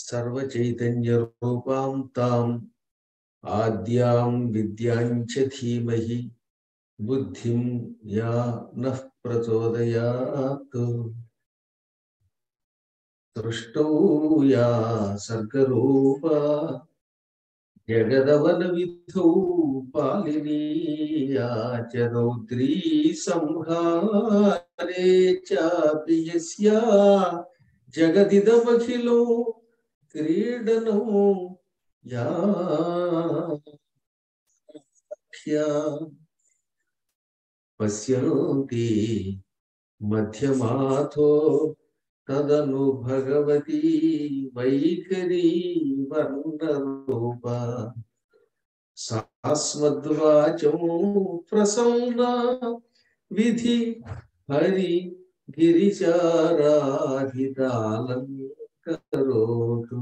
सर्वचैतन्य रूपां ताम् आद्यां विद्यां च धीमहि बुद्धिं या नः प्रचोदयात्। सृष्टौ या सर्गरूपा जगदवनविधौ पालिनीया च रौद्री संहारे चापि यस्या जगदिदमखिलो क्रीडनो या पश्यन्ति मध्यमाथो तदनु भगवती वैखरी वर्णरूपा सास्मद्वाचो प्रसन्ना विधि हरि गिरिचाराधितालंकरोतु।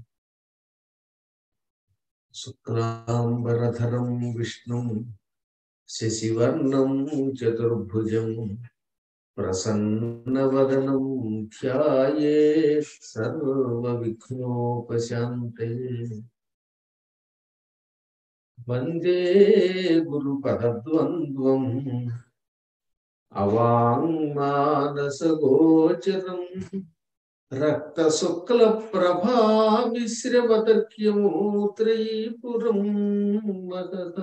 शुक्लांबरधरं विष्णुं शशिवर्णं चतुर्भुजं प्रसन्नवदनं ध्यायेत् सर्वविघ्नोपशान्तये। वन्दे गुरुपदद्वन्द्वम् अवाङ्मानसगोचरम् रक्तशुक्लप्रभामिश्रवतर्क्यमूत्रयीपुरं महः।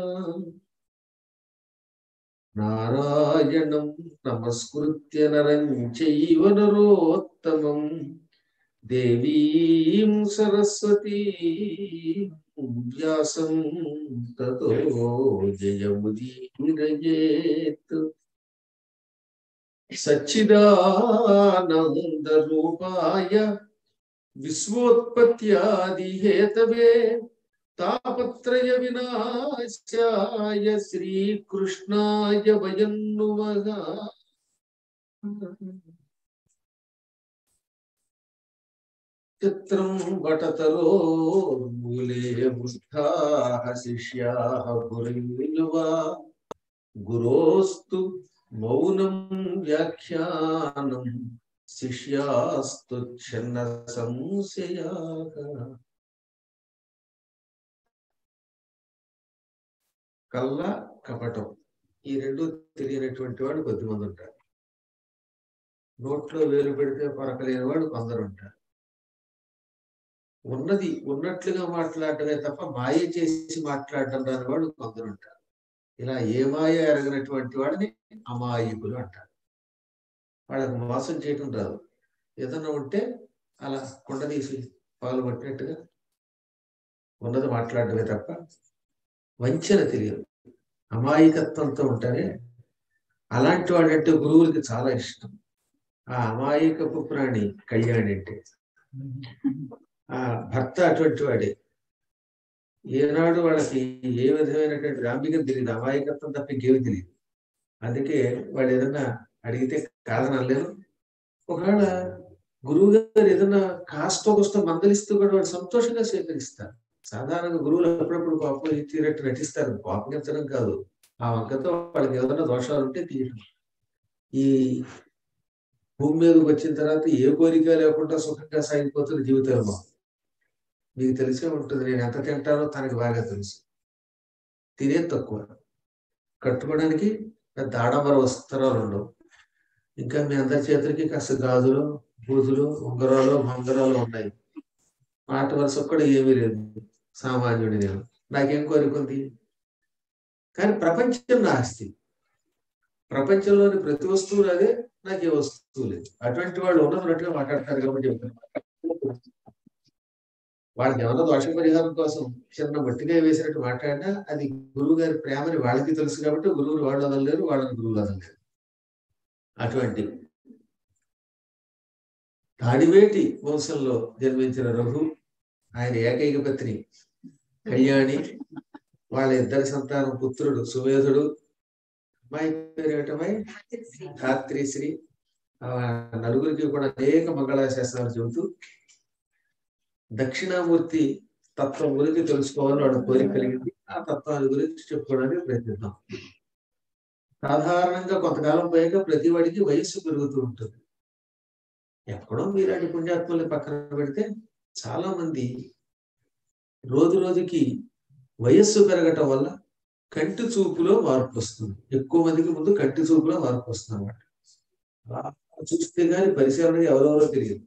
नारायणं नमस्कृत्य नरं चैव नरोत्तमं देवीं सरस्वतीं व्यासं ततो जयमुदीरयेत्। सच्चिदानन्दरूपाय विश्वोत्पत्त्यादिहेतवे तापत्रय विनाशाय श्रीकृष्णाय वयं नुमः। चित्रं वटतरोर्मूले वृद्धाः शिष्याः गुरुर्युवा गुरोस्तु मौनं व्याख्यानं शिष्यास्तु छन्न संशयाः। కళ్ళ కపటం ఈ రెండు తెలియనటువంటి వాడు కొద్దిమంది ఉంటారు. నోట్లో వేలు పెడితే పరకలేని వాడు కొందరు ఉంటారు. ఉన్నది ఉన్నట్లుగా మాట్లాడటమే తప్ప మాయ చేసి మాట్లాడటం రాని వాడు కొందరు ఉంటారు. ఇలా ఏ మాయ ఎరగనటువంటి వాడిని అమాయకులు అంటారు. వాళ్ళకి మోసం చేయటం రాదు. ఏదన్నా ఉంటే అలా కొండ తీసి పాలు పట్టినట్టుగా ఉన్నది మాట్లాడటమే తప్ప వంచన తెలియదు. అమాయకత్వంతో ఉంటారే అలాంటి వాడంటే గురువులకి చాలా ఇష్టం. ఆ అమాయకపు ప్రాణి కళ్యాణి అంటే ఆ భర్త అటువంటి వాడే. ఏనాడు వాళ్ళకి ఏ విధమైనటువంటి గాంభీర్యం తెలియదు, అమాయకత్వం తప్ప ఇంకేమీ తెలియదు. అందుకే వాడు ఏదన్నా అడిగితే కాదనలేరు. ఒకవేళ గురువు గారు ఏదన్నా కాస్త కోస్త మందలిస్తూ కూడా వాడు సంతోషంగా స్వీకరిస్తారు. సాధారణంగా గురువులు అప్పుడప్పుడు కోపం తీరట్టు నటిస్తారు. కోపగించడం కాదు, ఆ వంకతో వాళ్ళకి ఏదైనా దోషాలు ఉంటే తీయడం. ఈ భూమి మీదకి వచ్చిన తర్వాత ఏ కోరిక లేకుండా సుఖంగా సాగిపోతున్న జీవితంలో మీకు తెలిసే ఉంటుంది. నేను ఎంత తింటానో తనకి బాగా తెలుసు. తినే తక్కువ, కట్టుకోవడానికి పెద్ద ఆడంబర వస్త్రాలు ఉండవు. ఇంకా మీ అందరి చేతులకి కాస్త గాజులు బూజులు ఉంగరాలు బంగారాలు ఉన్నాయి. మాట వరుస కూడా ఏమీ లేదు. సామాన్యుడి నేను, నాకేం కోరుకుంది. కానీ ప్రపంచం నా ఆస్తి. ప్రపంచంలోని ప్రతి వస్తువు అదే, నాకు ఏ వస్తువు లేదు. అటువంటి వాళ్ళు ఉన్నట్టుగా మాట్లాడతారు కాబట్టి చెప్తారు. వాళ్ళకి ఏమన్నా దోష పరిహారం కోసం చిన్న మట్టిగా వేసినట్టు మాట్లాడినా అది గురువు గారి ప్రేమని వాళ్ళకి తెలుసు కాబట్టి గురువులు వాళ్ళు వదలలేరు, వాళ్ళని గురువులు వదలలేరు. అటువంటి తాడివేటి వంశంలో జన్మించిన రఘు, ఆయన ఏకైక పత్ని కళ్యాణి, వాళ్ళ ఇద్దరి సంతానం పుత్రుడు సుమేధుడు, అమ్మాయి పేరు ఏమిటమ్మాయి ధాత్రిశ్రీ. నలుగురికి కూడా అనేక మంగళాశాసనాలు చెబుతూ దక్షిణామూర్తి తత్వం గురించి తెలుసుకోవాలని వాడు కోరిక కలిగింది. ఆ తత్వాల గురించి చెప్పుకోవడానికి ప్రయత్నిద్దాం. సాధారణంగా కొంతకాలం పోయాక ప్రతి వాడికి వయస్సు పెరుగుతూ ఉంటుంది. ఎక్కడో మీలాంటి పుణ్యాత్మల్ని పక్కన పెడితే చాలా మంది రోజు రోజుకి వయస్సు పెరగటం వల్ల కంటి చూపులో మార్పు వస్తుంది. ఎక్కువ మందికి ముందు కంటి చూపులో మార్పు వస్తుంది అన్నమాట. చూస్తే గాని పరిశీలన ఎవరెవరో తెలియదు.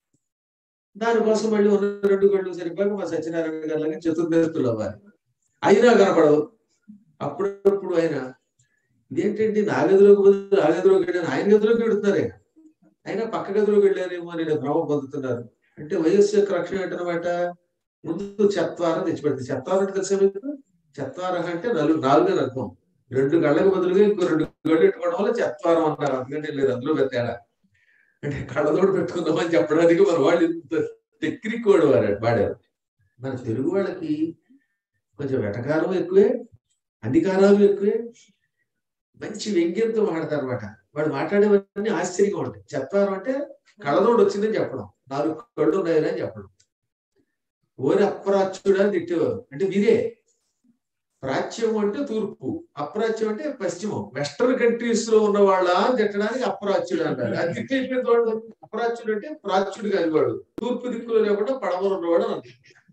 దానికోసం మళ్ళీ ఉన్న 2 కళ్ళు సరిపోయి మా సత్యనారాయణ గారి లాగా చతుర్వేత్తులు అవ్వాలి. అయినా కనపడవు. అప్పుడప్పుడు ఆయన ఇదేంటండి నా గదిలోకి బదులు ఆ గదిలోకి వెళ్ళాను, ఆయన గదిలోకి వెళుతున్నారే, అయినా పక్క గదిలోకి వెళ్ళారేమో అని భ్రమ పొందుతున్నారు. అంటే వయస్సు యొక్క రక్షణ ఏంటనమాట. ముందు చత్వారం తెచ్చిపెడుతుంది. చత్వారం అంటే తెలుసా మీకు? చత్వారం అంటే నాలుగు అని అర్థం. 2 కళ్ళకు బదులుగా ఇంకో 2 కళ్ళు పెట్టుకోవడం వల్ల చత్వారం అన్నారు. అందుకంటే లేదు అందులో తేడా. అంటే కళ్ళతోడు పెట్టుకుందామని చెప్పడానికి మన వాళ్ళు ఇంత టెక్నిక్ వాడారు. మన తెలుగు వాళ్ళకి కొంచెం వెటకారం ఎక్కువే, అధికారాలు ఎక్కువే, మంచి వ్యంగ్యంతో మాట్లాడతారు అనమాట. వాడు మాట్లాడేవన్నీ ఆశ్చర్యంగా ఉంటాయి. చత్వారం అంటే కళ్ళతోడు వచ్చిందని చెప్పడం, 4 కళ్ళు ఉన్నాయని చెప్పడం. ఓరి అప్రాచ్యుడా అని తిట్టేవారు. అంటే మీరే ప్రాచ్యం అంటే తూర్పు, అప్రాచ్యం అంటే పశ్చిమం. వెస్టర్న్ కంట్రీస్ లో ఉన్న వాళ్ళ తిట్టడానికి అప్రాచ్యుడు అంటారు. అది తిట్టేసిన వాడు అప్రాచ్యుడు అంటే ప్రాచ్యుడు కాని వాడు, తూర్పు దిక్కులో లేకుండా పడమలు ఉన్నవాడు అని.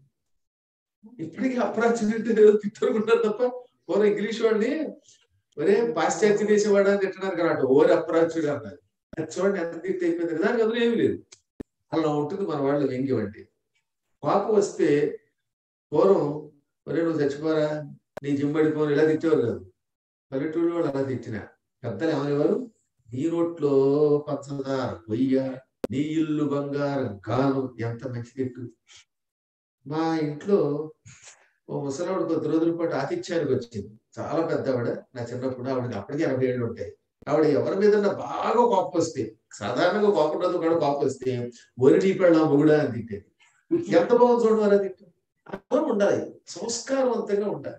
ఇప్పటికీ అప్రాచ్యుడు అంటే ఏదో తిట్టుకుంటారు తప్ప ఓరో ఇంగ్లీష్ వాడిని ఒరే పాశ్చాత్య దేశం వాడని తిట్టడానికి అన్నట్టు ఓరి అప్రాచ్యుడు అన్నారు. అది చూడండి ఎంత తిట్టి అయిపోయింది. దానికి అందులో ఏమి లేదు. అలా ఉంటుంది మన వాళ్ళు వ్యంగ్యం అంటే. పాప వస్తే పూర్వం ఒరే నువ్వు చచ్చిపోరా, నీ జిమ్మడిపోను ఇలా తిట్టేవారు కాదు. పల్లెటూరు వాళ్ళు అలా తిట్టిన పెద్దలు ఏమనేవారు, నీ నోట్లో పంచదార పొయ్య, నీ ఇల్లు బంగారం కాను. ఎంత మంచి తిట్టు. మా ఇంట్లో ఓ ముసలావిడ కొద్ది రోజుల పాటు ఆతిథ్యానికి వచ్చింది. చాలా పెద్దవాడ. నా చిన్నప్పుడు ఆవిడకి అప్పటికి 80 ఏళ్ళు ఉంటాయి. ఆవిడ ఎవరి మీద బాగా కోపం వస్తే, సాధారణంగా కోపం రోజు కూడా కోపం వస్తే ఒరి నీ పెళ్ళ మొగుడా అని తిట్టేది. ఎంత బాగుంది చూడడం అలా తిట్టు. అర్థం ఉండాలి, సంస్కారవంతంగా ఉండాలి.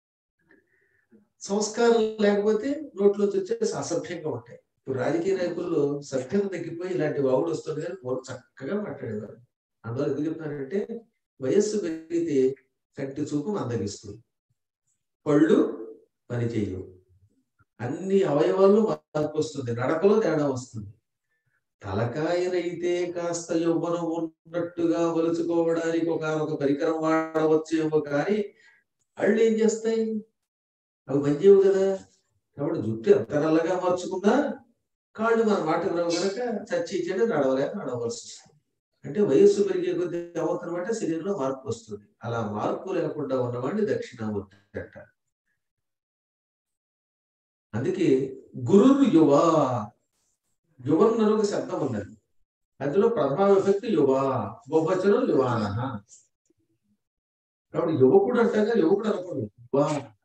సంస్కారం లేకపోతే నోట్లోకి వచ్చేసి అసభ్యంగా ఉంటాయి. ఇప్పుడు రాజకీయ నాయకుల్లో సభ్యత తగ్గిపోయి ఇలాంటి వాగుడు వస్తుంది, కానీ పూర్వం చక్కగా మాట్లాడేవారు. అందులో ఎందుకు చెప్తున్నానంటే వయస్సు పెరిగితే కంటి చూపు మందగిస్తుంది, పళ్ళు పని చేయవు, అన్ని అవయవాల్లో మార్పు వస్తుంది, నడకలో తేడా వస్తుంది. తలకాయనైతే కాస్త యవ్వనం ఉన్నట్టుగా వలుచుకోవడానికి ఒక పరికరం వాడవచ్చేమో, కానీ కళ్ళు ఏం చేస్తాయి? అవి పనిచేయవు కదా. కాబట్టి జుట్టు ఎంత నల్లగా మార్చుకున్నా కాళ్ళు మన మాట రావు కనుక చచ్చి చెడు నడవవలసి వస్తుంది. అంటే వయస్సు పెరిగే కొద్ది అవుతున్నమాట శరీరంలో మార్పు వస్తుంది. అలా మార్పు లేకుండా ఉన్నవాడిని దక్షిణామూర్తి అంటారు. అందుకే గురువు యువ, యువన్ ఒక శబ్దం ఉన్నది. అందులో ప్రథమ విభక్తి యువ, బహువచనం యువాన. కాబట్టి యువకుడు అంటాగా యువకుడు అనకూడదు, యువ.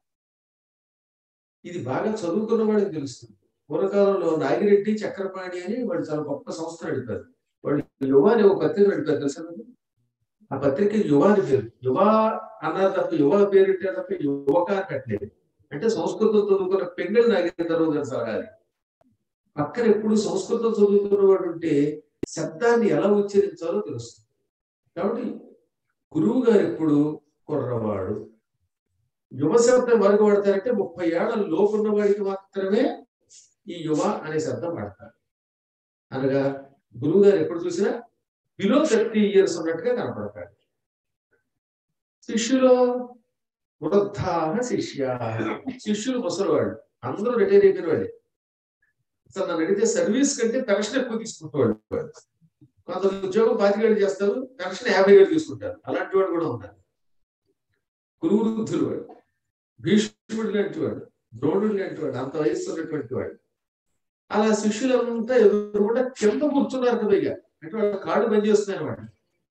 ఇది బాగా చదువుకున్న వాడికి తెలుస్తుంది. పూర్వకాలంలో నాగిరెడ్డి చక్రపాణి అని వాళ్ళు చాలా గొప్ప సంస్థ నడిపారు. వాళ్ళు యువ అని ఒక పత్రిక నడిపారు తెలుసా. ఆ పత్రిక యువ అని పేరు. యువ అన్నారు తప్ప యువ పేరు తప్ప యువక కట్టలేదు. అంటే సంస్కృతం చదువుకున్న పెంగళ నాగేంద్రరావు గారు సలహాలి. పక్కన ఎప్పుడు సంస్కృతం చదువుకున్న వాడు ఉంటే శబ్దాన్ని ఎలా ఉచ్చరించాలో తెలుస్తుంది. కాబట్టి గురువు గారు ఎప్పుడు కుర్రవాడు. యువ శబ్దం వరకు వాడతారంటే 30 ఏళ్ల లోపు ఉన్న వాడికి మాత్రమే ఈ యువ అనే శబ్దం వాడతారు. అనగా గురువు గారు ఎప్పుడు చూసినా బిలో 30 years ఉన్నట్టుగా కనపడతాడు. శిష్యులో వృద్ధా శిష్య, శిష్యులు ముసలివాళ్ళు, అందరూ రిటైర్ అయిపోయిన వాడే. అసలు నన్ను అడిగితే సర్వీస్ కంటే పెన్షన్ ఎక్కువ తీసుకుంటాడు. కొందరు ఉద్యోగం 25 ఏళ్ళు చేస్తారు, పెన్షన్ 50 ఏళ్ళు తీసుకుంటారు. అలాంటి వాడు కూడా ఉన్నారు. గురువృద్ధులు వాడు, భీష్ముడు లాంటి వాడు, ద్రోణుడు లాంటి వాడు, అంత వయస్సు ఉన్నటువంటి వాడు. అలా శిష్యులంతా ఎదురుకుండా కింద కూర్చున్నారు కదా. అంటే వాళ్ళ కాళ్ళు పని చేస్తున్నాయి వాడు.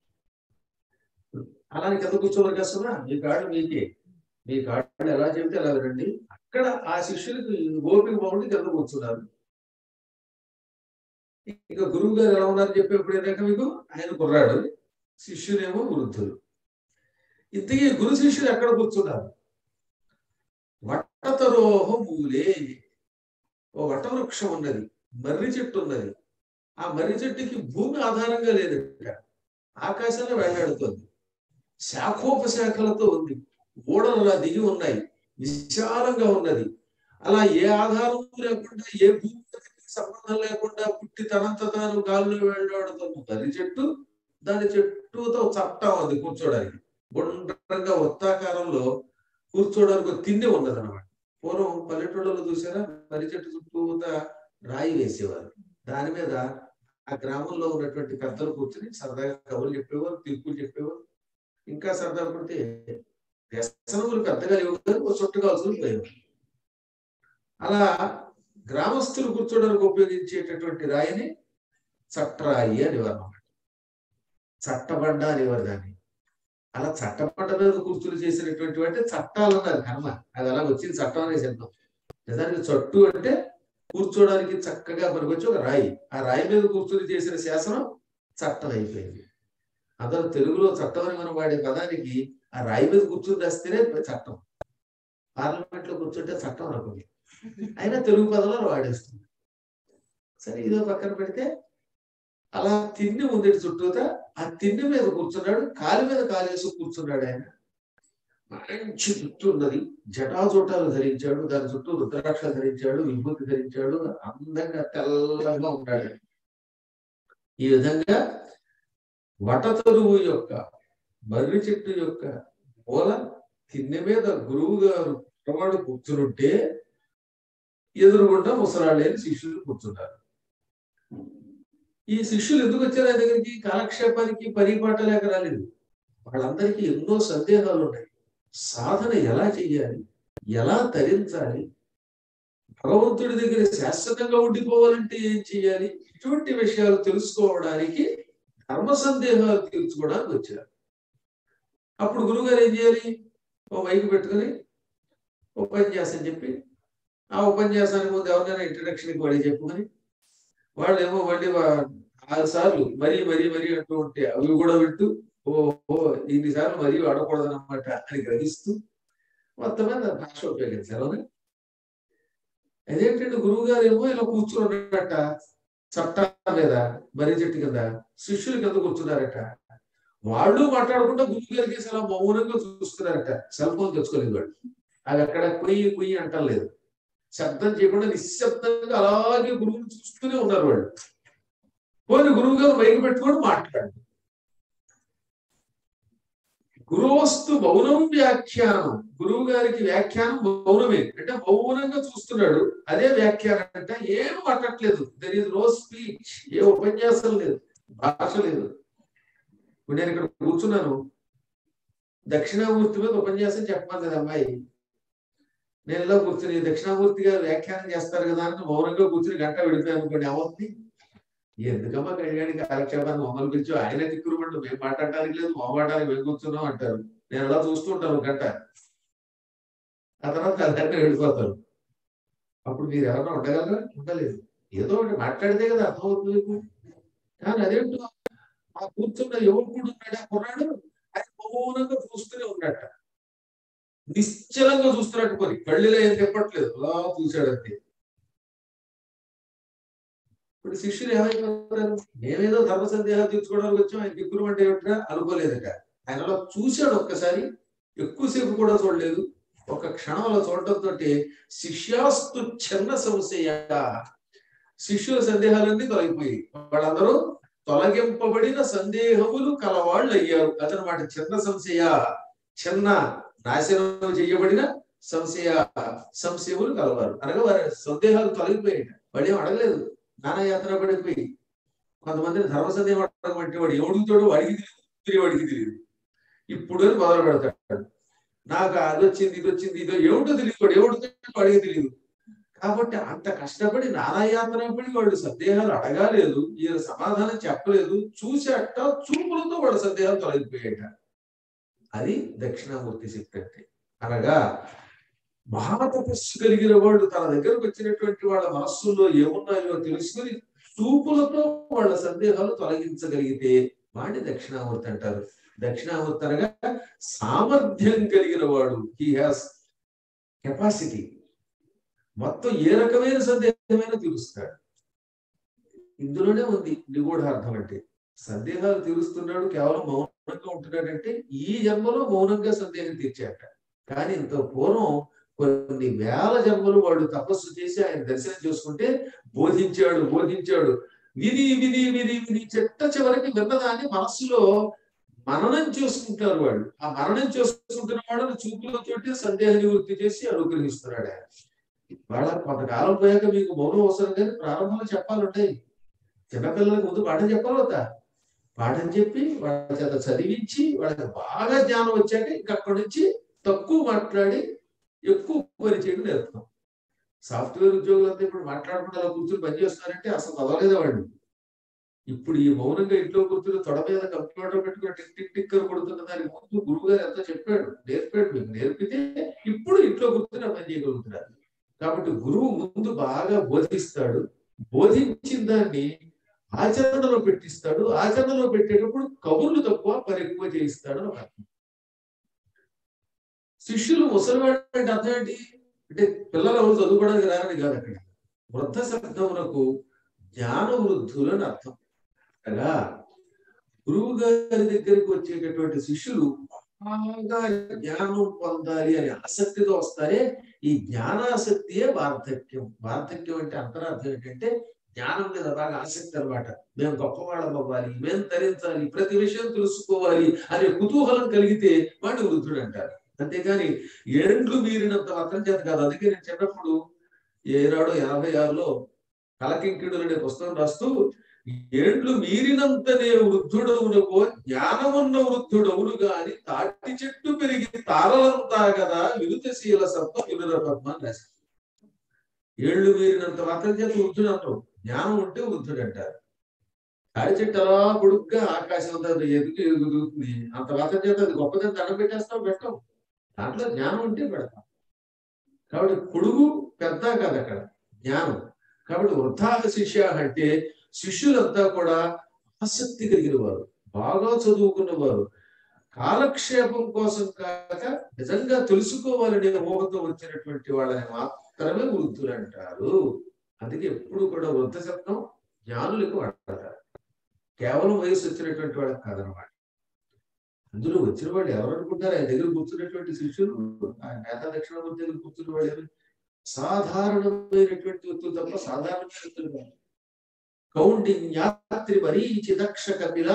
అలానే కింద కూర్చోవరకు వస్తున్నా మీ కాళ్ళు మీకే, మీ కాళ్ళు ఎలా చెబితే అలా వినండి. అక్కడ ఆ శిష్యులకి ఓపిక బాగుండి కింద కూర్చున్నారు. ఇక గురువు గారు ఎలా ఉన్నారని చెప్పేప్పుడు ఏదైనా మీకు ఆయన కుర్రాడు, శిష్యులేమో వృద్ధులు. ఇంతకీ గురు శిష్యులు ఎక్కడ కూర్చున్నారు? వట్టతరోహ మూలే, ఓ వటవృక్షం ఉన్నది, మర్రి చెట్టు ఉన్నది. ఆ మర్రి చెట్టుకి భూమి ఆధారంగా లేదట, ఆకాశంలో వేలాడుతోంది. శాఖోపశాఖలతో ఉంది, ఓడలు దిగి ఉన్నాయి, విశాలంగా ఉన్నది. అలా ఏ ఆధారం లేకుండా, ఏ భూమి సంబంధం లేకుండా పుట్టి తనంత తాను గాల్లో వేలాడుతున్న మర్రి చెట్టు దాని చుట్టూతో చట్టం ఉంది కూర్చోడానికి. గుండ్రంగా వృత్తాకారంలో కూర్చోడానికి ఒక తిన్నె ఉన్నది అనమాట. పూర్వం పల్లెటూళ్ళలో చూసారా, మర్రి చెట్టు చుట్టూతా రాయి వేసేవారు. దాని మీద ఆ గ్రామంలో ఉన్నటువంటి పెద్దలు కూర్చొని సరదాగా కబుర్లు చెప్పేవారు, తీర్పులు చెప్పేవారు. ఇంకా సరదా పడితే వ్యసనములు పెద్దగా లేవు కానీ ఒక చుట్టు కాల్చుకుని పోయేవారు. అలా గ్రామస్తులు కూర్చోడానికి ఉపయోగించేటటువంటి రాయిని చట్టరాయి అనేవారు అన్నమాట. చట్టబండ అనేవారు దాన్ని. అలా చట్టబండ మీద కూర్చుని చేసినటువంటి అంటే చట్టాలు ఉన్నారు కర్మ, అది అలా వచ్చింది చట్టం అనే సిద్ధం. నిజానికి చట్టు అంటే కూర్చోడానికి చక్కగా పనికొచ్చి ఒక రాయి. ఆ రాయి మీద కూర్చుని చేసిన శాసనం చట్టం అయిపోయింది. అందరూ తెలుగులో చట్టం అని మనం వాడే పదానికి ఆ రాయి మీద కూర్చుని రాస్తేనే చట్టం. పార్లమెంట్ లో కూర్చుంటే చట్టం అనుకుంది, అయినా తెలుగు పదంలో వాడేస్తుంది. సరే ఇదో పక్కన పెడితే అలా తిండి ఉంది చుట్టూతా. ఆ తిండి మీద కూర్చున్నాడు, కాలు మీద కాలేసి కూర్చున్నాడు. ఆయన మంచి జుట్టు ఉన్నది, జటాజుటాలు ధరించాడు, దాని చుట్టూ రుద్రాక్ష ధరించాడు, విభూతి ధరించాడు, అందంగా తెల్లగా ఉన్నాడు. ఈ విధంగా వటతరువు యొక్క మర్రి చెట్టు యొక్క మూల తిన్నె మీద గురువు గారు కుర్రవాడు కూర్చునుంటే ఎదురుగుండా ముసలాళ్ళని శిష్యులు కూర్చున్నారు. ఈ శిష్యులు ఎందుకు వచ్చారు ఆయన దగ్గరికి? కాలక్షేపానికి పరిపాట లేక రాలేదు. వాళ్ళందరికీ ఎన్నో సందేహాలు ఉన్నాయి. సాధన ఎలా చెయ్యాలి, ఎలా తరించాలి, భగవంతుడి దగ్గర శాశ్వతంగా ఉండిపోవాలంటే ఏం చెయ్యాలి, ఇటువంటి విషయాలు తెలుసుకోవడానికి ధర్మ సందేహాలు తీర్చుకోవడానికి వచ్చారు. అప్పుడు గురువుగారు ఏం చేయాలి? ఓ మైకు పెట్టుకుని ఉపన్యాసం చెప్పి, ఆ ఉపన్యాసానికి ముందు ఎవరినైనా ఇంట్రడక్షన్కి వాడి చెప్పుకొని, వాళ్ళు ఏమో మళ్ళీ 6 సార్లు మరీ మరీ మరీ అంటూ ఉంటే అవి కూడా వింటూ ఓ ఇన్నిసార్లు మరీ వాడకూడదన్నమాట అని గ్రహిస్తూ మొత్తం మీద భాష ఉపయోగించారు. అదేంటంటే గురువు గారు ఏమో ఇలా కూర్చుని ఉన్నట్ట చట్టా మీద మర్రి చెట్టు కింద, శిష్యులు కింద కూర్చున్నారట. వాళ్ళు మాట్లాడకుండా గురువు గారికి అలా మౌనంగా చూస్తున్నారట. సెల్ ఫోన్ తెచ్చుకోలేదు వాళ్ళు. అది అక్కడ కుయ్యి కుయ్యి అంటలేదు, శబ్దం చేయకుండా నిశ్శబ్దంగా అలాగే గురువుని చూస్తూనే ఉన్నారు వాళ్ళు. పోనీ గురువు గారు మైకి పెట్టుకొని మాట్లాడు. గురువస్తు మౌనం వ్యాఖ్యానం. గురువు గారికి వ్యాఖ్యానం మౌనమే, అంటే మౌనంగా చూస్తున్నాడు. అదే వ్యాఖ్యానం అంటే ఏం మాట్లాడలేదు. దెర్ ఈజ్ నో స్పీచ్, ఏ ఉపన్యాసం లేదు, భాష లేదు. ఇప్పుడు నేను ఇక్కడ కూర్చున్నాను, దక్షిణామూర్తి మీద ఉపన్యాసం చెప్పమని కదా అమ్మాయి. నేను ఇలా కూర్చుని దక్షిణామూర్తి గారు వ్యాఖ్యానం చేస్తారు కదా అని మౌనంగా కూర్చుని గంట విడిపోయాను అనుకోండి, ఏమవుతుంది? ఎందుకమ్మా కళ్యాణి కాలక్షేపాన్ని మమ్మల్ని పిలిచి ఆయన దిక్కురుమంటూ మేము మాట్లాడడానికి లేదు, మాట్లాడడానికి మేము కూర్చున్నాం అంటారు. నేను అలా చూస్తూ ఉంటాను గంట, ఆ తర్వాత అదంటే వెళ్ళిపోతారు. అప్పుడు మీరు ఎవరన్నా ఉండగలరా? ఉండలేదు. ఏదో ఒకటి మాట్లాడితే కదా అర్థమవుతుంది మీకు. కానీ అదేంటో ఆ కూర్చున్న యువకుడు ఉన్నాడు, ఆ కుర్రాడు, ఆయన మౌనంగా చూస్తూనే ఉన్నట్ట, నిశ్చలంగా చూస్తున్నట్టు. కొని కళ్ళులో ఏం చెప్పట్లేదు, అలా చూశాడంతే. ఇప్పుడు శిష్యులు ఏమైపోతారు? మేమేదో ధర్మ సందేహాలు తీర్చుకోవడానికి వచ్చాం, ఆయన దిక్కురు అంటే ఏమిటా అనుకోలేదట. ఆయన అలా చూశాడు ఒక్కసారి, ఎక్కువసేపు కూడా చూడలేదు. ఒక క్షణంలో చూడటంతో శిష్యాస్తు చిన్న సంశయ, శిష్యుల సందేహాలన్నీ తొలగిపోయి వాళ్ళందరూ తొలగింపబడిన సందేహములు కలవాళ్ళు అయ్యారు. అదనమాట చిన్న సంశయ, చిన్న నాశనం చేయబడిన సంశయములు కలవారు అనగా వారి సందేహాలు తొలగిపోయాయి. వాళ్ళు ఏం అడగలేదు, నానాయాత్ర పడిపోయి. కొంతమంది ధర్మ సందేహం అడగమంటే వాడు ఎవడుగుతాడో వాడికి తెలియదు, వాడికి తెలియదు. ఇప్పుడు అని మొదలు పెడతాడు, నాకు అది వచ్చింది ఇది వచ్చింది ఇదో ఏమిటో తెలియదు, వాడు ఎవడుతాడో వాడికి తెలియదు. కాబట్టి అంత కష్టపడి నానాయాత్ర పడి వాళ్ళు సందేహాలు అడగాలేదు, ఈయన సమాధానం చెప్పలేదు. చూసేట చూపులతో వాళ్ళ సందేహాలు తొలగిపోయాట. అది దక్షిణామూర్తి శక్తి అంటే. అనగా మహాతపస్సు కలిగిన వాడు తన దగ్గరకు వచ్చినటువంటి వాళ్ళ మనస్సుల్లో ఏమున్నాయో తెలుసుకుని చూపులతో వాళ్ళ సందేహాలు తొలగించగలిగితే వాడిని దక్షిణామూర్తి అంటారు. దక్షిణామూర్తి అనగా సామర్థ్యం కలిగిన వాడు. He has capacity. మొత్తం ఏ రకమైన సందేహమైనా తీరుస్తాడు. ఇందులోనే ఉంది నిగూఢార్థం. అంటే సందేహాలు తీరుస్తున్నాడు, కేవలం మౌనంగా ఉంటున్నాడంటే ఈ జన్మలో మౌనంగా సందేహం తీర్చాట. కానీ ఇంత పూర్వం కొన్ని వేల జన్మలు వాడు తపస్సు చేసి ఆయన దర్శనం చేసుకుంటే బోధించాడు. విని విని విని విని చిట్ట చివరికి విన్నదాన్ని మనస్సులో మననం చేసుకుంటారు వాళ్ళు. ఆ మననం చేసుకుంటున్న వాళ్ళని చూపులతోటి సందేహ నివృత్తి చేసి అనుగ్రహిస్తున్నాడు ఆయన. వాళ్ళ కొంతకాలం పోయాక మీకు మౌనం అవసరం కానీ ప్రారంభంలో చెప్పాలుంటాయి. చిన్నపిల్లలకు ముందు పాఠం చెప్పాలవుతా, పాఠం చెప్పి వాళ్ళ చేత చదివించి వాళ్ళకి బాగా జ్ఞానం వచ్చాక ఇంకా అక్కడి నుంచి తక్కువ మాట్లాడి ఎక్కువ పని చేయడం నేర్పుతాం. సాఫ్ట్వేర్ ఉద్యోగులంతా ఇప్పుడు మాట్లాడకుండా అలా కూర్చొని పనిచేస్తున్నారంటే అసలు చదవలేదు వాళ్ళు. ఇప్పుడు ఈ మౌనంగా ఇంట్లో కూర్చుని తొడ మీద కంప్యూటర్ పెట్టుకుని టిక్ టిక్ టిక్ అని కొడుతున్న దానికి ముందు గురువు గారు ఎంతో చెప్పాడు, నేర్పాడు. మీకు నేర్పితే ఇప్పుడు ఇంట్లో కూర్చుని పని చేయగలుగుతున్నారు. కాబట్టి గురువు ముందు బాగా బోధిస్తాడు, బోధించిన దాన్ని ఆచరణలో పెట్టిస్తాడు. ఆచరణలో పెట్టేటప్పుడు కబుర్లు తక్కువ పని ఎక్కువ చేయిస్తాడు అని అర్థం. శిష్యులు ముసలివాడు అంటే అర్థం ఏంటి అంటే పిల్లలు ఎవరు చదువుకోవడానికి రారని కాదు. అక్కడ వృద్ధ శబ్దమునకు జ్ఞాన వృద్ధులు అని అర్థం. కదా గురువు గారి దగ్గరికి వచ్చేటటువంటి శిష్యులు బాగా జ్ఞానం పొందాలి అనే ఆసక్తితో వస్తారే, ఈ జ్ఞానాసక్తియే వార్ధక్యం. వార్ధక్యం అంటే అంతరార్థం ఏంటంటే జ్ఞానం మీద బాగా ఆసక్తి అనమాట. మేము గొప్పవాళ్ళం అవ్వాలి, మేము తరించాలి, ప్రతి విషయం తెలుసుకోవాలి అనే కుతూహలం కలిగితే వాడిని వృద్ధుడు అంటారు. అంతేగాని ఏండ్లు మీరినంత మాత్రం చేత కాదు. అందుకే నేను చిన్నప్పుడు ఏనాడో 86లో కలకింకిడులు అనే పుస్తకం రాస్తూ ఏండ్లు మీరినంతనే వృద్ధుడవునకో జ్ఞానమున్న వృద్ధుడవును గాని తాటి చెట్టు పెరిగి తారలంతా కదా విరుతశీల సత్వం వినుర పద్మ అని రాశారు. ఏళ్ళు మీరినంత మాత్రం చేత వృద్ధుడు అంటారు, జ్ఞానం ఉంటే వృద్ధుడు అంటారు. తాడి చెట్టు అలా పొడుగ్గా ఆకాశం అంతా ఎదుగుతుంది, అంత మాత్రం చేత అది గొప్పదని దండం పెట్టేస్తాం పెట్టాం. దాంట్లో జ్ఞానం ఉంటే పెడతాం. కాబట్టి పొడుగు పెద్ద కాదు అక్కడ జ్ఞానం. కాబట్టి వృద్ధా శిష్య అంటే శిష్యులంతా కూడా ఆసక్తి కలిగిన వారు, బాగా చదువుకున్న వారు, కాలక్షేపం కోసం కాక నిజంగా తెలుసుకోవాలనే ఊహతో వచ్చినటువంటి వాళ్ళని మాత్రమే వృద్ధులు అంటారు. అందుకే ఎప్పుడు కూడా వృద్ధ శబ్దం జ్ఞానులకు వాడతారు, కేవలం వయసు వచ్చినటువంటి వాళ్ళకి కాదనమాట. అందులో వచ్చిన వాళ్ళు ఎవరు అనుకుంటారు? ఆయన దగ్గర కూర్చున్నటువంటి శిష్యులు, ఆయన నేత దక్షిణామూర్తి దగ్గర కూర్చున్న వాళ్ళు సాధారణమైనటువంటి వ్యక్తులు తప్ప సాధారణమైన వ్యక్తులు కాదు. కౌండిన్యాత్రి మరీచి దక్ష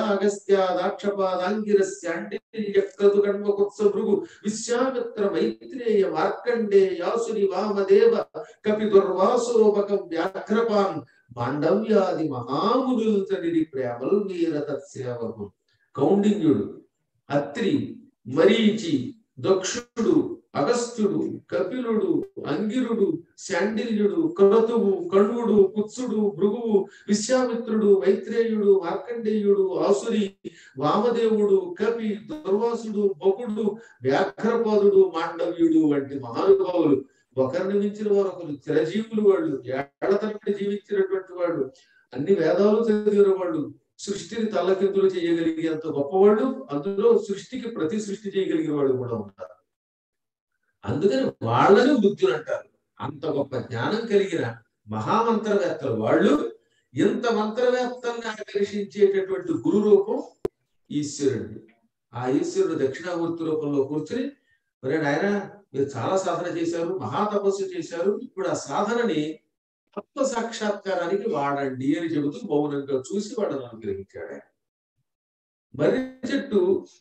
కపిలాగస్త్యాదాక్షపాదాంగిరస్య అండిల్యక్రతు కణ్వకుత్స భృగు విశ్వామిత్ర మైత్రేయ మార్కండే యాసుని వామదేవ కపి దుర్వాసోపక వ్యాఘ్రపాన్ మాండవ్యాది మహామునులు తనిడి ప్రేమల్ మీర తత్సేవకు. కౌండిన్యుడు, అత్రి, మరీచి, దక్షుడు, అగస్త్యుడు, కపిలుడు, అంగిరుడు, శాండిల్యుడు, క్రతువు, కణ్వుడు, కుత్సుడు, భృగువు, విశ్వామిత్రుడు, మైత్రేయుడు, మార్కండేయుడు, ఆసురి, వామదేవుడు, కవి, దుర్వాసుడు, బకుడు, వ్యాఘ్రపాదుడు, మాండవ్యుడు వంటి మహానుభావులు ఒకరిని మించిన వారు ఒకరు చిరజీవులు. వాళ్ళు ఏళ్ల తరబడి జీవించినటువంటి వాళ్ళు, అన్ని వేదాలు చదివిన వాళ్ళు, సృష్టిని తల్లకిందులు చేయగలిగేంత గొప్పవాళ్ళు, అందులో సృష్టికి ప్రతి సృష్టి చేయగలిగే వాళ్ళు కూడా ఉంటారు. అందుకని వాళ్ళని వృద్ధులు అంటారు. అంత గొప్ప జ్ఞానం కలిగిన మహామంత్రవేత్తలు వాళ్ళు. ఇంత మంత్రవేత్తల్ని ఆకర్షించేటటువంటి గురు రూపం ఈశ్వరుడు. ఆ ఈశ్వరుడు దక్షిణామూర్తి రూపంలో కూర్చుని, మరి నాయన మీరు చాలా సాధన చేశారు, మహాతపస్సు చేశారు, ఇప్పుడు ఆ సాధనని తత్వ సాక్షాత్కారానికి వాడండి అని చెబుతూ మౌనంగా చూసి వాళ్ళని అనుగ్రహించాడు. మర్రి చెట్టు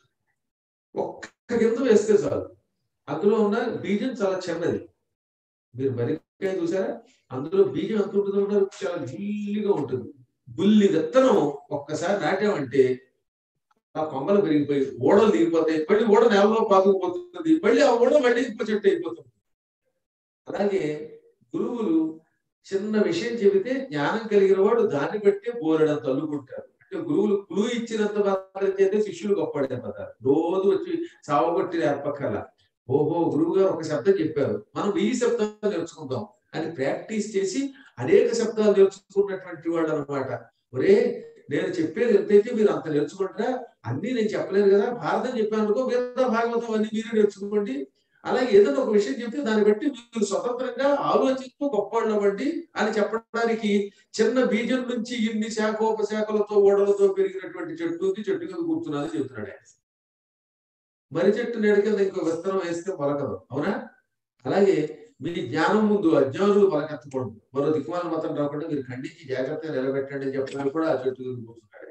ఒక్క కింద వేస్తే చాలు, అందులో ఉన్న బీజం చాలా చిన్నది. మీరు మర్రికాయ చూసారా? అందులో బీజం ఎంత ఉంటుందో చాలా జిల్లిగా ఉంటుంది. బుల్లి విత్తనం ఒక్కసారి నాటామంటే ఆ కొమ్మలు పెరిగిపోయి ఓడలు దిగిపోతాయి, మళ్ళీ ఓడ నేలలో పాతుకుపోతుంది, మళ్ళీ ఆ ఓడ మళ్ళీ ఇంకో చెట్టు అయిపోతుంది. అలాగే గురువులు చిన్న విషయం చెబితే జ్ఞానం కలిగిన వాడు దాన్ని బట్టి బోలెడంత అల్లుకుంటారు. అంటే గురువులు కులు ఇచ్చినంత మాత్రం చేస్తే శిష్యులు గొప్పడైపోతారు. రోజు వచ్చి చావగొట్టి నేర్పక్కల. ఓహో, గురువు గారు ఒక శబ్దం చెప్పారు, మనం 1000 శబ్దాలు నేర్చుకుందాం అని ప్రాక్టీస్ చేసి అనేక శబ్దాలు నేర్చుకున్నటువంటి వాడు అనమాట. ఒరే, నేను చెప్పేది ఎంతైతే మీరు అంత నేర్చుకుంటారా? అన్ని నేను చెప్పలేను కదా, భారతం చెప్పాను అనుకో, వేద భాగవతం అన్ని మీరు నేర్చుకోండి. అలాగే ఏదైనా ఒక విషయం చెప్తే దాన్ని బట్టి మీరు స్వతంత్రంగా ఆలోచిస్తూ గొప్పవాళ్ళు అవ్వండి అని చెప్పడానికి చిన్న బీజం నుంచి ఇన్ని శాఖోపశాఖలతో ఓడలతో పెరిగినటువంటి చెట్టు ఉంది, చెట్టు కింద కూర్చున్నది చెబుతున్నాడు ఆయన. మరి చెట్టు నేడు కింద ఇంకో విత్తనం వేస్తే మొలకదు, అవునా? అలాగే మీ జ్ఞానం ముందు అజ్ఞానులు పలకెత్తకూడదు, మరో దిక్కుమాల మతం రాకుండా మీరు ఖండించి జాగ్రత్తగా నిలబెట్టండి అని చెప్పడానికి కూడా ఆ చెట్టు కూర్చున్నాడు.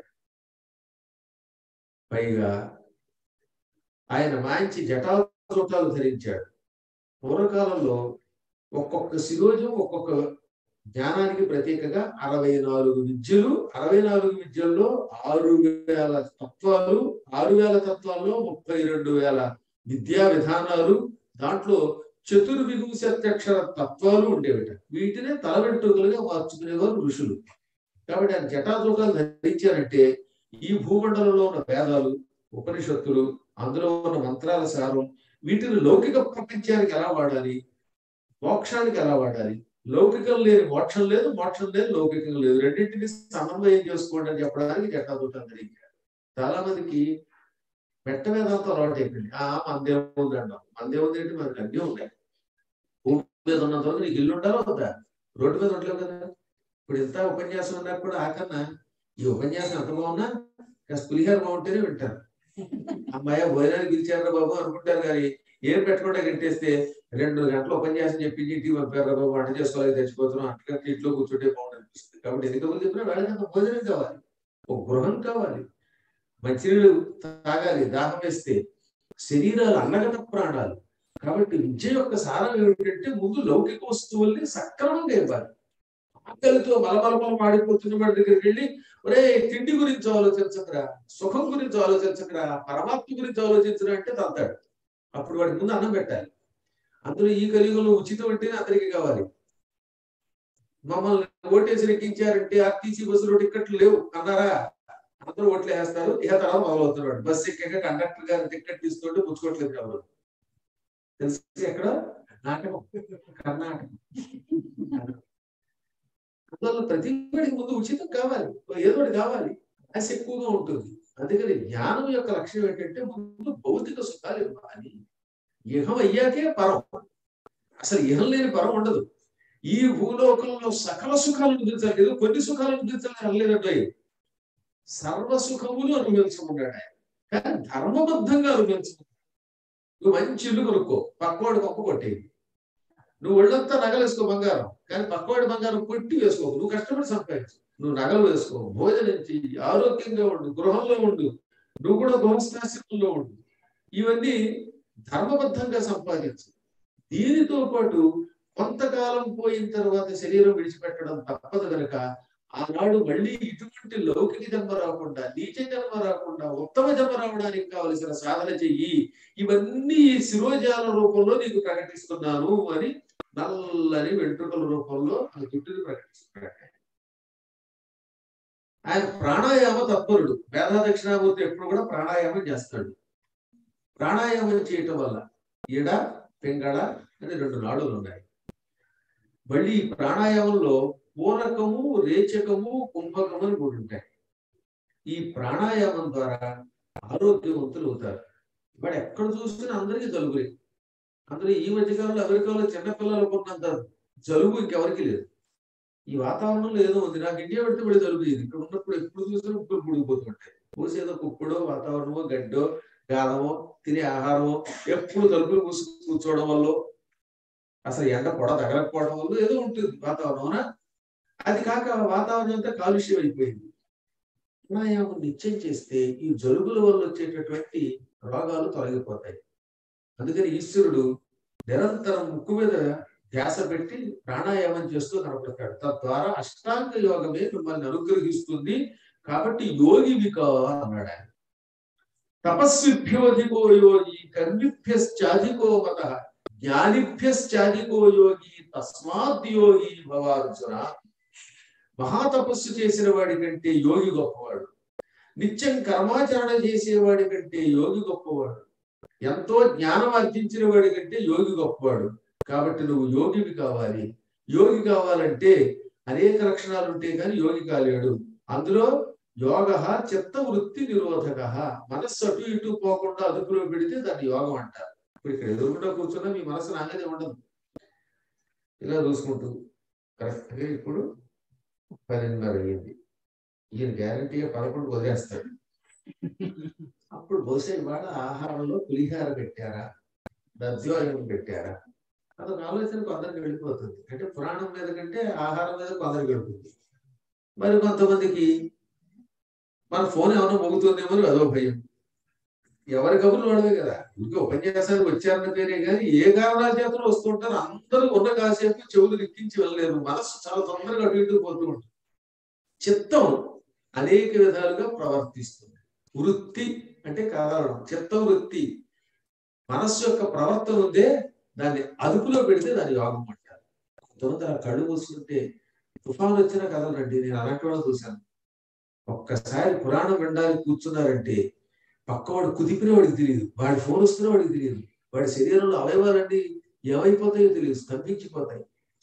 పైగా ఆయన మంచి జటాజూటాలు ధరించాడు. పూర్వకాలంలో ఒక్కొక్క శిరోజం ఒక్కొక్క జ్ఞానానికి ప్రత్యేకంగా 64 విద్యలు, 64 విద్యల్లో 6000 తత్వాలు, 6000 తత్వాల్లో 32,000 విద్యా విధానాలు, దాంట్లో చతుర్వింశత్యక్షర తత్వాలు ఉండేవిట. వీటినే తల వెంట్రుకలుగా మార్చుకునేవారు ఋషులు. కాబట్టి ఆయన జటాజూటాలు ధరించారంటే ఈ భూమండలంలో ఉన్న వేదాలు, ఉపనిషత్తులు, అందులో ఉన్న మంత్రాల సారం, వీటిని లౌకిక ప్రపంచానికి ఎలా వాడాలి, మోక్షానికి ఎలా వాడాలి, లౌకికం లేని మోక్షం లేదు, మోక్షం లేని లౌకికం లేదు, రెండింటిని సమన్వయం చేసుకోండి అని చెప్పడానికి జటాజూటాలు ధరించారు. చాలా మందికి మెట్ట వేదాంతం అలవాటు అయిపోయింది. మందేముంది అంటాం. మందేముంది ఏంటి, మనకి అన్నీ ఉన్నాయి. భూమి మీద ఉన్నంత వరకు నీకు ఇల్లు ఉండాలో వద్దా? రోడ్డు మీద ఉండలేవు కదా. ఇప్పుడు ఇంత ఉపన్యాసం ఉన్నా కూడా ఆకన్నా ఈ ఉపన్యాసం ఎంత బాగున్నా కాస్త పులిహార బాగుంటేనే వింటారు. అమ్మాయ భోజనానికి పిలిచారా బాబు అనుకుంటారు, కానీ ఏం పెట్టకుండా కట్టేస్తే 2 గంటలు ఉపన్యాసం చెప్పించి ఇంటికి పంపారు బాబు, వంట చేసుకోవాలి తెచ్చిపోతున్నాం, అట్లా ఇంట్లో కూర్చుంటే బాగుంటుంది. కాబట్టి ఎన్నికలు చెప్పినా వాళ్ళకి భోజనం కావాలి, ఒక గృహం కావాలి, మంచినీళ్ళు తాగాలి, దాహం వేస్తే. శరీరాలు అన్నగత ప్రాణాలు. కాబట్టి విద్య యొక్క సారం ఏమిటంటే ముందు లౌకిక వస్తువుల్ని సక్రమంగా ఇవ్వాలి. ఆకలితో మలమలమలు మాడిపోతున్న వాడి దగ్గరికి వెళ్ళి, ఒరే తిండి గురించి ఆలోచించకరా, సుఖం గురించి ఆలోచించకరా, పరమాత్మ గురించి ఆలోచించరా అంటే తంతాడు. అప్పుడు వాడి ముందు అన్నం పెట్టాలి. అందులో ఈ కలియుగంలో ఉచితం అంటేనే అందరికీ కావాలి. మమ్మల్ని ఓటేసి ఎక్కించారంటే ఆర్టీసీ బస్సులో టిక్కెట్లు లేవు అన్నారా, అందరూ ఓట్లు వేస్తారు. ఇక తర్వాత మొదలవుతున్నాడు. బస్సు ఎక్కాక కండక్టర్ గారు టిక్కెట్ తీసుకుంటూ పుచ్చుకోవట్లేదు ఎవరు. తెలిసి ఎక్కడ నాటకం, కర్ణాటక. అందువల్ల ప్రతి వాడికి ముందు ఉచితం కావాలి, ఏదో ఒకటి కావాలి, ఆశ ఎక్కువగా ఉంటుంది. అందుకని జ్ఞానం యొక్క లక్ష్యం ఏంటంటే ముందు భౌతిక సుఖాలు ఇవ్వాలి. ఇహం అయ్యాకే పరం. అసలు ఇహం లేని పరం ఉండదు. ఈ భూలోకంలో సకల సుఖాలను గురించాలి, ఏదో కొన్ని సుఖాలను గురించాలని అనలేదంటే సర్వసుఖములు అనుభవించమన్నాడు ఆయన. కానీ ధర్మబద్ధంగా అనుభవించమన్నాడు. నువ్వు మంచి ఇల్లు కొనుక్కో, పక్కవాడు గొప్ప కొట్టేది. నువ్వు ఒళ్ళంతా నగలేసుకో బంగారం, కానీ పక్కవాడి బంగారం కొట్టి వేసుకో. నువ్వు కష్టపడి సంపాదించు, నువ్వు నగలు వేసుకో, భోజనం చెయ్యి, ఆరోగ్యంగా ఉండు, గృహంలో ఉండు, నువ్వు కూడా గృహస్థాశ్రమంలో ఉండు. ఇవన్నీ ధర్మబద్ధంగా సంపాదించు. దీనితో పాటు కొంతకాలం పోయిన తర్వాత శరీరం విడిచిపెట్టడం తప్పదు కనుక ఆనాడు మళ్ళీ ఇటువంటి లౌకిక జన్మ రాకుండా, నీచ జన్మ రాకుండా ఉత్తమ జన్మ రావడానికి కావలసిన సాధన చెయ్యి. ఇవన్నీ శిరోజాల రూపంలో నీకు ప్రకటిస్తున్నాను అని నల్లని వెంట్రుకల రూపంలో ఆ జుట్టుని ప్రకటిస్తున్నాడు. ఆయన ప్రాణాయామ తత్పరుడు. వేద దక్షిణామూర్తి ఎప్పుడు కూడా ప్రాణాయామం చేస్తాడు. ప్రాణాయామం చేయటం వల్ల ఎడ, పింగళ అని 2 నాడులు ఉన్నాయి. మళ్ళీ ఈ ప్రాణాయామంలో పూరకము, రేచకము, కుంభకము అని 3 ఉంటాయి. ఈ ప్రాణాయామం ద్వారా ఆరోగ్యవంతులు అవుతారు. వాడు ఎక్కడ చూసినా అందరికీ జలుబులే. అందులో ఈ మధ్యకాలంలో అమెరికాలో చిన్నపిల్లలకు ఉన్నంత జలుబు ఇంకెవరికి లేదు. ఈ వాతావరణంలో ఏదో ఉంది. నాకు ఇండియా పెడితే మళ్ళీ జలుబు ఇది. ఇక్కడ ఉన్నప్పుడు ఎప్పుడు చూసినా ఉప్పులు పుడిగిపోతుంటాయి. పూసేదో కుప్పుడో, వాతావరణమో, గడ్డో, గాదమో, తినే ఆహారమో, ఎప్పుడు తలుపులు కూర్చోవడం వల్ల, అసలు ఎండ పొడ తగలకపోవడం వల్ల ఏదో ఉంటుంది వాతావరణం. అది కాక వాతావరణం అంతా కాలుష్యం అయిపోయింది. ప్రాణాయామం నిత్యం చేస్తే ఈ జలుబుల వల్ల వచ్చేటటువంటి రోగాలు తొలగిపోతాయి. అందుకని ఈశ్వరుడు నిరంతరం ముక్కు మీద ధ్యాస పెట్టి ప్రాణాయామం చేస్తూ కనపడతాడు. తద్వారా అష్టాంగ యోగమే మిమ్మల్ని అనుగ్రహిస్తుంది. కాబట్టి యోగివిక అన్నాడు ఆయన. తపస్విభ్యోధికో యోగి, కర్మిభ్యశ్చాధికో మత, జ్ఞానిభ్యశ్చాధికో యోగి, తస్మాత్ యోగి భవార్జున. మహాతపస్సు చేసిన వాడి కంటే యోగి గొప్పవాడు. నిత్యం కర్మాచరణ చేసేవాడి కంటే యోగి గొప్పవాడు. ఎంతో జ్ఞానం ఆర్జించిన వాడి కంటే యోగి గొప్పవాడు. కాబట్టి నువ్వు యోగివి కావాలి. యోగి కావాలంటే అనేక లక్షణాలు ఉంటే కానీ యోగి కాలేడు. అందులో యోగ చిత్త వృత్తి నిరోధక. మనస్సు అటు ఇటు పోకుండా అదుపులో పెడితే దాన్ని యోగం అంటారు. ఇప్పుడు ఇక్కడ ఎదురుకుండా కూర్చున్నా మీ మనసు నాగదే ఉండదు, ఇలా చూసుకుంటూ కరెక్ట్గా ఇప్పుడు 10:30 అయ్యింది. ఈయన గ్యారంటీగా 11 వదిలేస్తాడు. అప్పుడు బహుశా ఇవాళ ఆహారంలో పులిహార పెట్టారా, దద్యోజనం పెట్టారా, అదొక ఆలోచన కొందరికి వెళ్ళిపోతుంది. అంటే పురాణం మీద కంటే ఆహారం మీద కొందరికి వెళ్తుంది. మరి కొంతమందికి మన ఫోన్ ఏమైనా మోగుతుందేమో అదో భయం. ఎవరి కబుర్లు వాడవే కదా. ఇంకా ఉపన్యాసానికి వచ్చారన్న పేరే కానీ ఏ కారణాల చేతను వస్తూ ఉంటారు. అందరూ ఉన్న కాసేపు చెవులు రిక్కించి వెళ్ళలేరు. మనస్సు చాలా తొందరగా అటు ఇటు పోతూ ఉంటుంది. చిత్తం అనేక విధాలుగా ప్రవర్తిస్తుంది. వృత్తి అంటే కదలడం, చిత్త వృత్తి. మనస్సు యొక్క ప్రవర్తన ఉందే దాన్ని అదుపులో పెడితే దాని యోగం అంటారు. కొంతమంది ఆ కళ్ళు మూసుకుంటే తుఫాను వచ్చినా కదలరండి. నేను అలాంటి వాళ్ళని చూశాను. ఒక్కసారి పురాణం వినడానికి కూర్చున్నారంటే పక్కవాడు కుదిపిన వాడికి తెలియదు, వాడి ఫోన్ వస్తున్న వాడికి తెలియదు, వాడి శరీరంలో అవయవాలన్నీ ఏమైపోతాయో తెలియదు, స్తంభించిపోతాయి.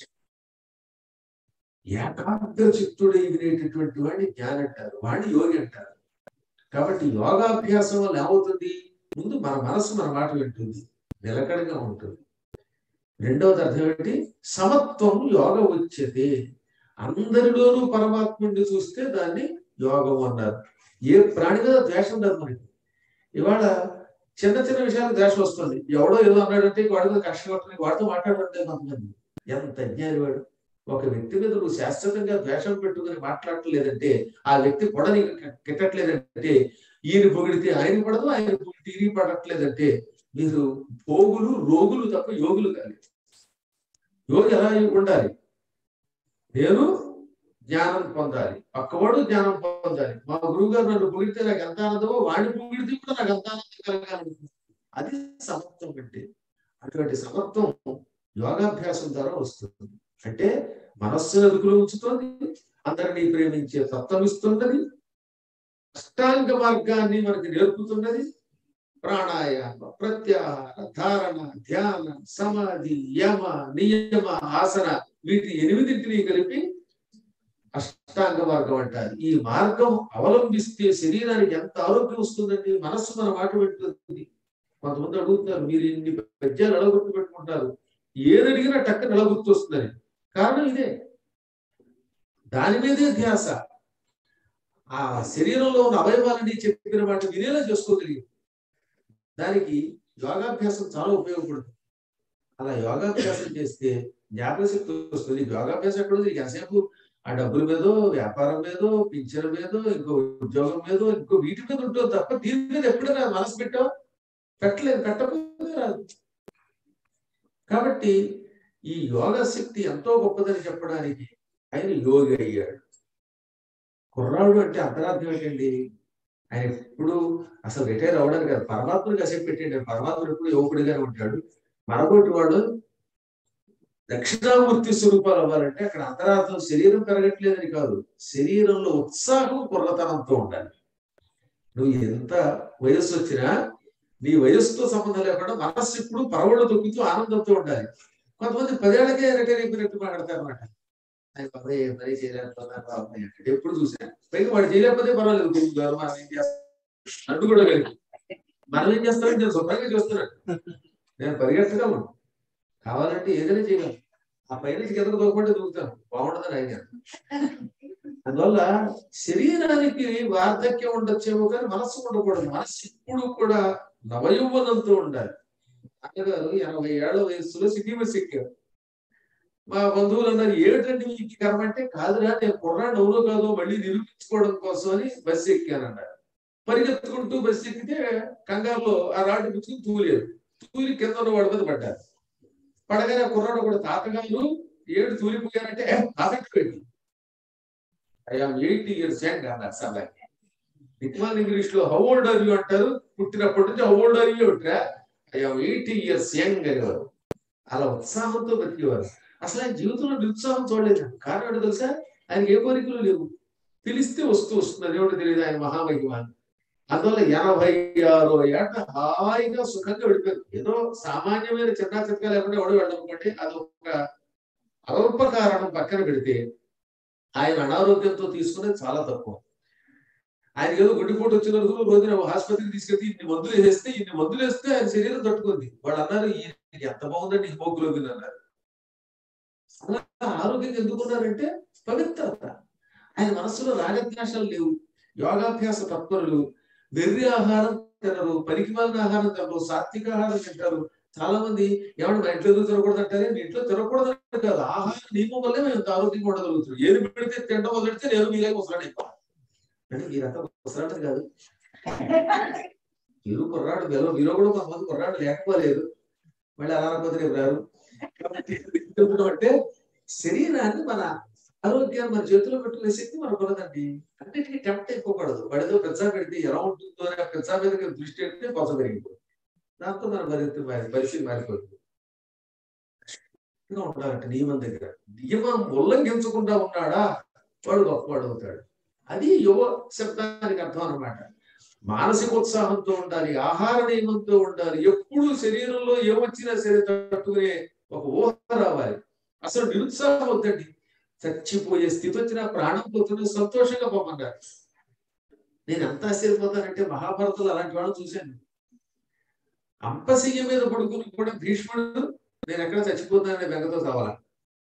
ఏకాగ్ర చిత్తుడై వినేటటువంటి వాడిని జ్ఞాని అంటారు, వాడిని యోగి అంటారు. కాబట్టి యోగాభ్యాసం వల్ల ఏమవుతుంది? ముందు మన మనసు మన మాట వింటుంది, నిలకడగా ఉంటుంది. రెండవది అర్థం ఏంటి? సమత్వం యోగ ఉచ్యతే. అందరిలోనూ పరమాత్ముడిని చూస్తే దాన్ని యోగం అన్నారు. ఏ ప్రాణి మీద ద్వేషం ఉండదు మనకి. ఇవాళ చిన్న చిన్న విషయాలకు ద్వేషం వస్తుంది. ఎవడో ఏదో అన్నాడంటే వాడి మీద కష్టపడుతుంది, వాడితో మాట్లాడంటే కొంతమంది ఎంత అజ్ఞాని వాడు. ఒక వ్యక్తి మీద నువ్వు శాశ్వతంగా ద్వేషం పెట్టుకుని మాట్లాడలేదంటే, ఆ వ్యక్తి పొడ నీకు కిట్టట్లేదంటే, ఈయన పొగిడితే ఆయన పడదు, ఆయన పొగిడితే ఈయన పడట్లేదంటే మీరు పోగులు రోగులు తప్ప యోగులు కాదు. యోగి ఎలా ఉండాలి? నేను జ్ఞానం పొందాలి, పక్కవాడు జ్ఞానం పొందాలి. మా గురువు గారు నన్ను పొగిడితే నాకు ఎంత ఆనందమో, వాడిని పొగిడితే కూడా నాకు ఎంత ఆనందం కలగాలనుకుంటుంది. అది సమత్వం అంటే. అటువంటి సమత్వం యోగాభ్యాసం ద్వారా వస్తుంది. అంటే మనస్సును అదుపులో ఉంచుతోంది, అందరినీ ప్రేమించే తత్వం ఇస్తున్నది, అష్టాంగ మార్గాన్ని మనకి నేర్పుతున్నది. ప్రాణాయామ, ప్రత్యాహార, ధారణ, ధ్యాన, సమాధి, యమ, నియమ, ఆసన, వీటి 8ంటిని కలిపి అష్టాంగ మార్గం అంటారు. ఈ మార్గం అవలంబిస్తే శరీరానికి ఎంత ఆరోగ్యం వస్తుందండి. మనస్సు మన మాట పెట్టుతుంది. కొంతమంది అడుగుతున్నారు, మీరు ఇన్ని పద్యాలు ఎలా గుర్తు పెట్టుకుంటారు? ఏది అడిగినా టక్కన ఎలా గుర్తు వస్తుందని. కారణం ఇదే, దాని మీదే ధ్యాస. ఆ శరీరంలో ఉన్న అవయవాలని చెప్పిన మాట వినేలా చేసుకోగలిగింది. దానికి యోగాభ్యాసం చాలా ఉపయోగపడుతుంది. అలా యోగాభ్యాసం చేస్తే జ్ఞాపకశక్తి వస్తుంది. యోగాభ్యాసం ఎక్కడ ఉంది? ఎంతసేపు ఆ డబ్బుల మీదో, వ్యాపారం మీదో, పింఛన్ మీదో, ఇంకో ఉద్యోగం మీదో, ఇంకో వీటి మీద ఉంటుంది తప్ప దీని మీద ఎప్పుడైనా మనసు పెట్టావు? పెట్టలేదు, పెట్టకపోతే రాదు. కాబట్టి ఈ యోగ శక్తి ఎంతో గొప్పదని చెప్పడానికి ఆయన యోగి అయ్యాడు. కుర్రాడు అంటే అంతరార్థం ఏంటండి? ఆయన ఎప్పుడు అసలు రిటైర్ అవ్వడానికి కాదు, పరమాత్మని కాసేపు పెట్టండి. పరమాత్ముడు ఎప్పుడు యువకుడిగానే ఉంటాడు. మనబోటి వాడు దక్షిణామూర్తి స్వరూపాలు అవ్వాలంటే అక్కడ అంతరార్థం శరీరం పెరగట్లేదని కాదు, శరీరంలో ఉత్సాహం కుర్రతనంతో ఉండాలి. నువ్వు ఎంత వయస్సు వచ్చినా నీ వయస్సుతో సంబంధం లేకుండా మనస్సు ఇప్పుడు పరవళ్ళు తొక్కుతూ ఆనందంతో ఉండాలి. కొంతమంది 10 ఏళ్లకే రిటైర్ అయిపోయినట్టు మాట్లాడతారు అనమాట. ఆయన పని చేయలేకపోతున్నారు ఎప్పుడు చూసాను. పైగా వాడు చేయలేకపోతే పర్వాలేదు, మనం ఏం చేస్తాం అంటూ కూడా కలిగి మనం ఏం చేస్తామని నేను శుభ్రంగా చూస్తున్నాను. నేను పరిగెత్తగలను, కావాలంటే ఏదైనా చేయగలను. ఆ పైనుంచి కిందకు దూకపోతే దూకుతాను, బాగుంటుందని ఆయన. అందువల్ల శరీరానికి వార్ధక్యం ఉండొచ్చేమో కానీ మనస్సు ఉండకూడదు. మనస్సు ఇప్పుడు కూడా నవయౌవనంతో ఉండాలి. అన్నగారు 80 ఏళ్ల వయస్సులో సిటీ బస్ ఎక్కారు. మా బంధువులు అన్నారు, ఏమిటండి మీకు కర్మ అంటే, కాదురా నేను కుర్రాడు ఎవరో కాదో మళ్ళీ నిరూపించుకోవడం కోసం అని బస్సు ఎక్కానన్నారు. పరిగెత్తుకుంటూ బస్సు ఎక్కితే కంగారులో ఆ రాడ్డు పుచ్చుకుని తూలేదు. తూలి కింద ఉన్న వాడి మీద పడ్డారు. పడగానే కుర్రాడు కూడా, తాతగారు ఏడు తూలిపోయారంటే తాతట్టు పెట్టి ఐఎమ్ 80 years యంగ్ అన్నారు. సభకి నిత్మాన్ ఇంగ్లీష్ లో హౌ ఓల్డ్ ఆర్ యు అంటారు. పుట్టినప్పటి నుంచి హౌ ఓల్డ్ ఆర్ యు అంటారా, ఐఎమ్ 80 years యంగ్ అనేవారు. అలా ఉత్సాహంతో బతికేవారు. అసలు ఆయన జీవితంలో నిరుత్సాహం చూడలేదు. కారణం ఏంటో తెలుసా? ఆయనకి ఏ కోరికలు లేవు. పిలిస్తే వస్తుంది, అదేమిటో తెలియదు, ఆయన మహామహిమ. అందువల్ల 86 ఏట హాయిగా సుఖంగా వెళ్ళిపోయారు. ఏదో సామాన్యమైన చిన్న చిత్కా లేకుండా ఎవడో వెళ్ళనుకోండి, అది ఒక అల్ప కారణం పక్కన పెడితే ఆయన అనారోగ్యంతో తీసుకునేది చాలా తక్కువ. ఆయనకి ఏదో గుండెపోటు వచ్చిన రోజున ఆసుపత్రికి తీసుకెళ్తే ఇన్ని మందులు వేస్తే ఆయన శరీరం తట్టుకుంది. వాళ్ళు అన్నారు, ఎంత బాగుందండి హిమోగ్లోబిన్ అన్నారు. అలా ఆరోగ్యంగా ఎందుకున్నారంటే పవిత్రత. ఆయన మనస్సులో రాగద్వేషాలు లేవు. యోగాభ్యాస తత్పరులు. వెర్రి ఆహారం తినరు, పనికిమాలిన ఆహారం తినరు, సాత్విక ఆహారం తింటారు. చాలా మంది ఏమంటే మా ఇంట్లో ఎందుకు తినకూడదు అంటారే, మీ ఇంట్లో తినకూడదు అంటే కాదు, ఆహార నియమం వల్లే మేము ఇంత ఆరోగ్యంగా ఉండగలుగుతున్నాం. ఏది పెడితే తినడం మొదలెడితే నేను మీలాగే ముసలాడు అయిపోతాను. అంటే మీరంతా ముసలాంటది కాదు, మీరు కుర్రాడు మీలో కూడా కొంతమంది కుర్రాడు లేకపోలేదు, మళ్ళీ అలా అనుకోతే రేపు రారు. అంటే శరీరాన్ని మన ఆరోగ్యాన్ని మన చేతిలో పెట్టుకునే శక్తి మనకు ఉన్నదండి. అన్నిటికీ టెంప్ట్ అయిపోకూడదు. వాడితో పిజ్జా పెడితే ఎలా ఉంటుందో అనే పిజ్జా మీద దృష్టి పెడితే కొస పెరిగిపోతుంది. దాంతో మన పరిస్థితి మారిపోతుంది. ఉండాలంటే నియమం దగ్గర నియమం ఉల్లంఘించకుండా ఉన్నాడా వాడు గొప్పవాడు అవుతాడు. అది యువ శబ్దానికి అర్థం అన్నమాట. మానసిక ఉత్సాహంతో ఉండాలి, ఆహార నియమంతో ఉండాలి, ఎప్పుడు శరీరంలో ఏమొచ్చినా సరే తట్టుకునే ఒక ఊహ రావాలి. అసలు నిరుత్సాహం వద్దండి. చచ్చిపోయే స్థితి వచ్చినా ప్రాణం పోతున్నా సంతోషంగా పోమన్నారు. నేను ఎంత ఆశ్చర్యపోతానంటే మహాభారతంలో అలాంటి వాళ్ళు చూశాను. అంపశయ్య మీద పడుకుని కూడా భీష్ముడు నేను ఎక్కడ చచ్చిపోతానని బెంగతో చావాలా.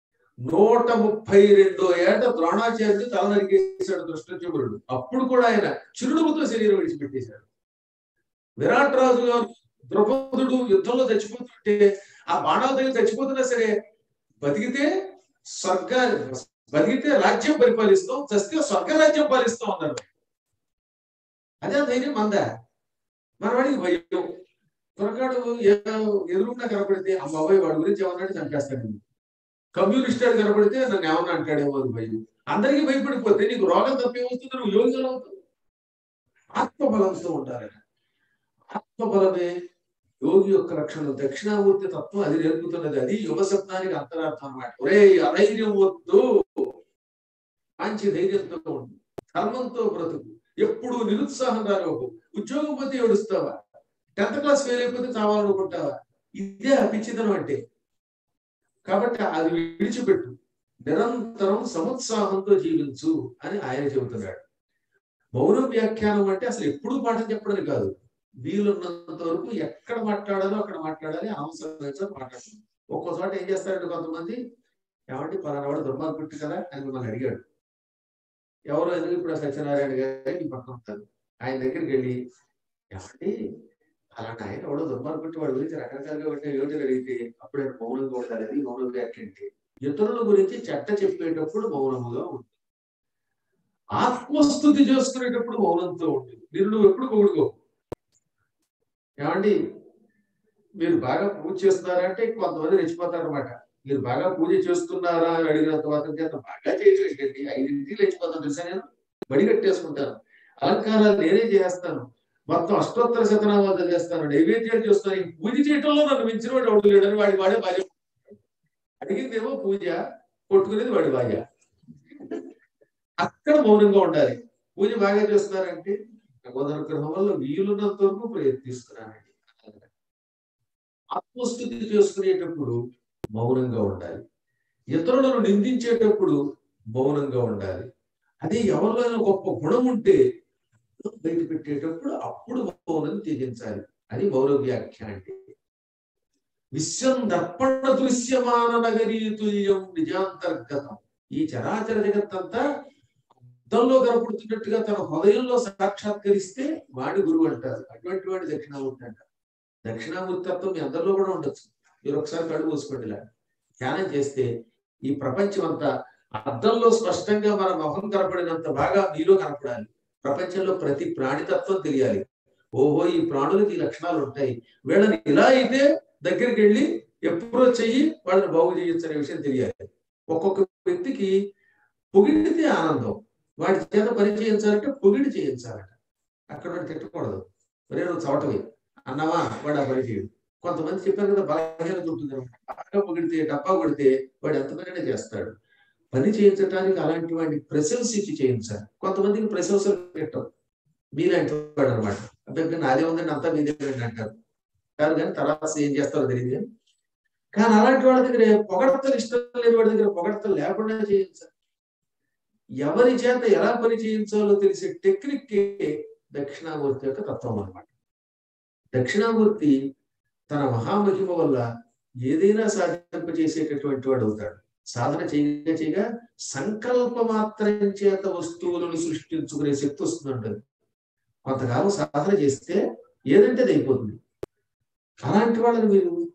132 ఏట ద్రోణాచార్యుడు తల నరికేశాడు కృష్ణచూరుడు. అప్పుడు కూడా ఆయన చిరునవ్వుతో శరీరం విడిచిపెట్టేశాడు. విరాట్ రాజు గారు ద్రౌపదుడు యుద్ధంలో చచ్చిపోతుంటే ఆ బాణాల దగ్గర చచ్చిపోతున్నా సరే బతికితే బతికితే రాజ్యం పరిపాలిస్తాం, చస్తే స్వర్గరాజ్యం పాలిస్తాం అన్నారు. అదే ధైర్యం మందా. మన వాడికి భయం. త్వరగాడు ఎదురుకుండా కనపడితే అమ్మాయి వాడి గురించి ఏమన్నాడు చంపేస్తాడు. కమ్యూనిస్ట్ అని కనపడితే నన్ను ఏమన్నా అంటాడేమో అని భయం. అందరికీ భయపడిపోతే నీకు రోగం తప్పేమవుతుంది, నువ్వు యోగిగా అవుతావు. ఆత్మబలంతో ఉండాలి. ఆత్మబలమే యోగి యొక్క లక్షణం. దక్షిణామూర్తి తత్వం అది నేర్పుతున్నది. అది యువ శబ్దానికి అంతరార్థం అన్నమాట. ఒరే అధైర్యం వద్దు, మంచి ధైర్యంతో ఉండు, కర్మంతో బ్రతుకు, ఎప్పుడు నిరుత్సాహం రానివ్వకు. ఉద్యోగం పోతే ఏడుస్తావా, 10th క్లాస్ ఫెయిల్ అయిపోతే చావాలనుకుంటావా? ఇదే పిచ్చితనం అంటే. కాబట్టి అది విడిచిపెట్టు, నిరంతరం సముత్సాహంతో జీవించు అని ఆయన చెబుతున్నాడు. మౌన వ్యాఖ్యానం అంటే అసలు ఎప్పుడు పాఠం చెప్పడం కాదు, వీలున్నంత వరకు ఎక్కడ మాట్లాడాలో అక్కడ మాట్లాడాలి, అవసరం మాట్లాడాలి. ఒక్కో చోట ఏం చేస్తారంటే కొంతమంది, ఏమంటే పలానా వాడు దుర్మార్గుడు కదా అని మిమ్మల్ని అడిగాడు. ఎవరో ఎందుకు ఇప్పుడు సత్యనారాయణ గారు మీ పక్కన ఉంటారు, ఆయన దగ్గరికి వెళ్ళి ఏమంటే అలాంటి ఆయన ఎవడో దుర్మార్గుడు వాడి గురించి రకరకాలుగా ఉంటే ఏమిటి అడిగితే అప్పుడు ఆయన మౌనంగా ఉండాలి. అది మౌన వ్యాఖ్య అంటే. ఇతరుల గురించి చెడ్డ చెప్పేటప్పుడు మౌనముగా ఉంటుంది, ఆత్మస్థుతి చేసుకునేటప్పుడు మౌనంతో ఉంటుంది. నువ్వు ఎప్పుడు పొగుడుకో. ఏమండి మీరు బాగా పూజ చేస్తున్నారా అంటే కొంతమంది రెచ్చిపోతారు అనమాట. మీరు బాగా పూజ చేస్తున్నారా అని అడిగినంత మాత్రం చేత బాగా చేయటండి 5 రెచ్చిపోతాను తెలుసా, నేను బడి కట్టేసుకుంటాను, అలంకారాలు నేనే చేస్తాను, మొత్తం అష్టోత్తర శతనామాలు చేస్తాను, నైవేద్యాలు చేస్తాను, ఈ పూజ చేయటంలో నన్ను మించిన వాడు ఎవడు లేడని వాడే బాధ్యత. అడిగిందేమో పూజ, కొట్టుకునేది వాడి బాధ్య. అక్కడ మౌనంగా ఉండాలి. పూజ బాగా చేస్తున్నారంటే భగవదనుగ్రహం వల్ల వీలున్నంత వరకు ప్రయత్నిస్తున్నానండి. ఆత్మస్థుతి చేసుకునేటప్పుడు మౌనంగా ఉండాలి, ఇతరులను నిందించేటప్పుడు మౌనంగా ఉండాలి. అదే ఎవరిలో గొప్ప గుణం ఉంటే బయట పెట్టేటప్పుడు అప్పుడు మౌనం త్యజించాలి. అది మౌన వ్యాఖ్య అంటే. విశ్వం దర్పణ దృశ్యమాన నగరీతుల్యం నిజాంతర్గతం. ఈ చరాచర జగత్తంతా అద్దంలో కనపడుతున్నట్టుగా తన హృదయంలో సాక్షాత్కరిస్తే వాడి గురువు అంటారు. అటువంటి వాడి దక్షిణామూర్తి అంటారు. దక్షిణామూర్తి తత్వం మీ అందరిలో కూడా ఉండొచ్చు. మీరు ఒకసారి కడుగు మూసుకోండి, ఇలా ధ్యానం చేస్తే ఈ ప్రపంచం అంతా అద్దంలో స్పష్టంగా మన మొహం కనపడినంత బాగా మీలో కనపడాలి. ప్రపంచంలో ప్రతి ప్రాణితత్వం తెలియాలి. ఓహో ఈ ప్రాణులకి ఈ లక్షణాలు ఉంటాయి, వీళ్ళని ఇలా అయితే దగ్గరికి వెళ్ళి ఎప్పుడో చెయ్యి వాళ్ళని బాగు చేయొచ్చు అనే విషయం తెలియాలి. ఒక్కొక్క వ్యక్తికి పొగిడితే ఆనందం, వాడి చేత పని చేయించాలంటే పొగిడి చేయించాలంట. అక్కడ వాడు తిట్టకూడదు, మరే నువ్వు చవటవి అన్నావా వాడు ఆ పని చేయడు. కొంతమంది చెప్పారు కదా బలహీనత ఉంటుంది, బాగా పొగిడితే డబ్బా కొడితే వాడు ఎంతమందినే చేస్తాడు. పని చేయించడానికి అలాంటి వాడిని ప్రశంస ఇచ్చి చేయించాలి. కొంతమందికి ప్రశంసలు పెట్టవు, మీలాంటి వాడు అనమాట. అబ్బాయి నాదే ఉందండి అంతా మీదే అంటారు కానీ తర్వాత ఏం చేస్తారో తెలియదు. కానీ అలాంటి వాళ్ళ దగ్గర పొగడతలు ఇష్టం లేని వాడి దగ్గర పొగడతలు లేకుండా చేయించాలి. ఎవరి చేత ఎలా పని చేయించాలో తెలిసే టెక్నిక్ దక్షిణామూర్తి యొక్క తత్వం అన్నమాట. దక్షిణామూర్తి తన మహామహిమ వల్ల ఏదైనా సాధింపజేసేటటువంటి వాడు అవుతాడు. సాధన చేయగా చేయగా సంకల్ప మాత్రం చేత వస్తువులను సృష్టించుకునే శక్తి వస్తుందంటుంది. కొంతకాలం సాధన చేస్తే ఏదంటే అది అయిపోతుంది. అలాంటి వాళ్ళని మీరు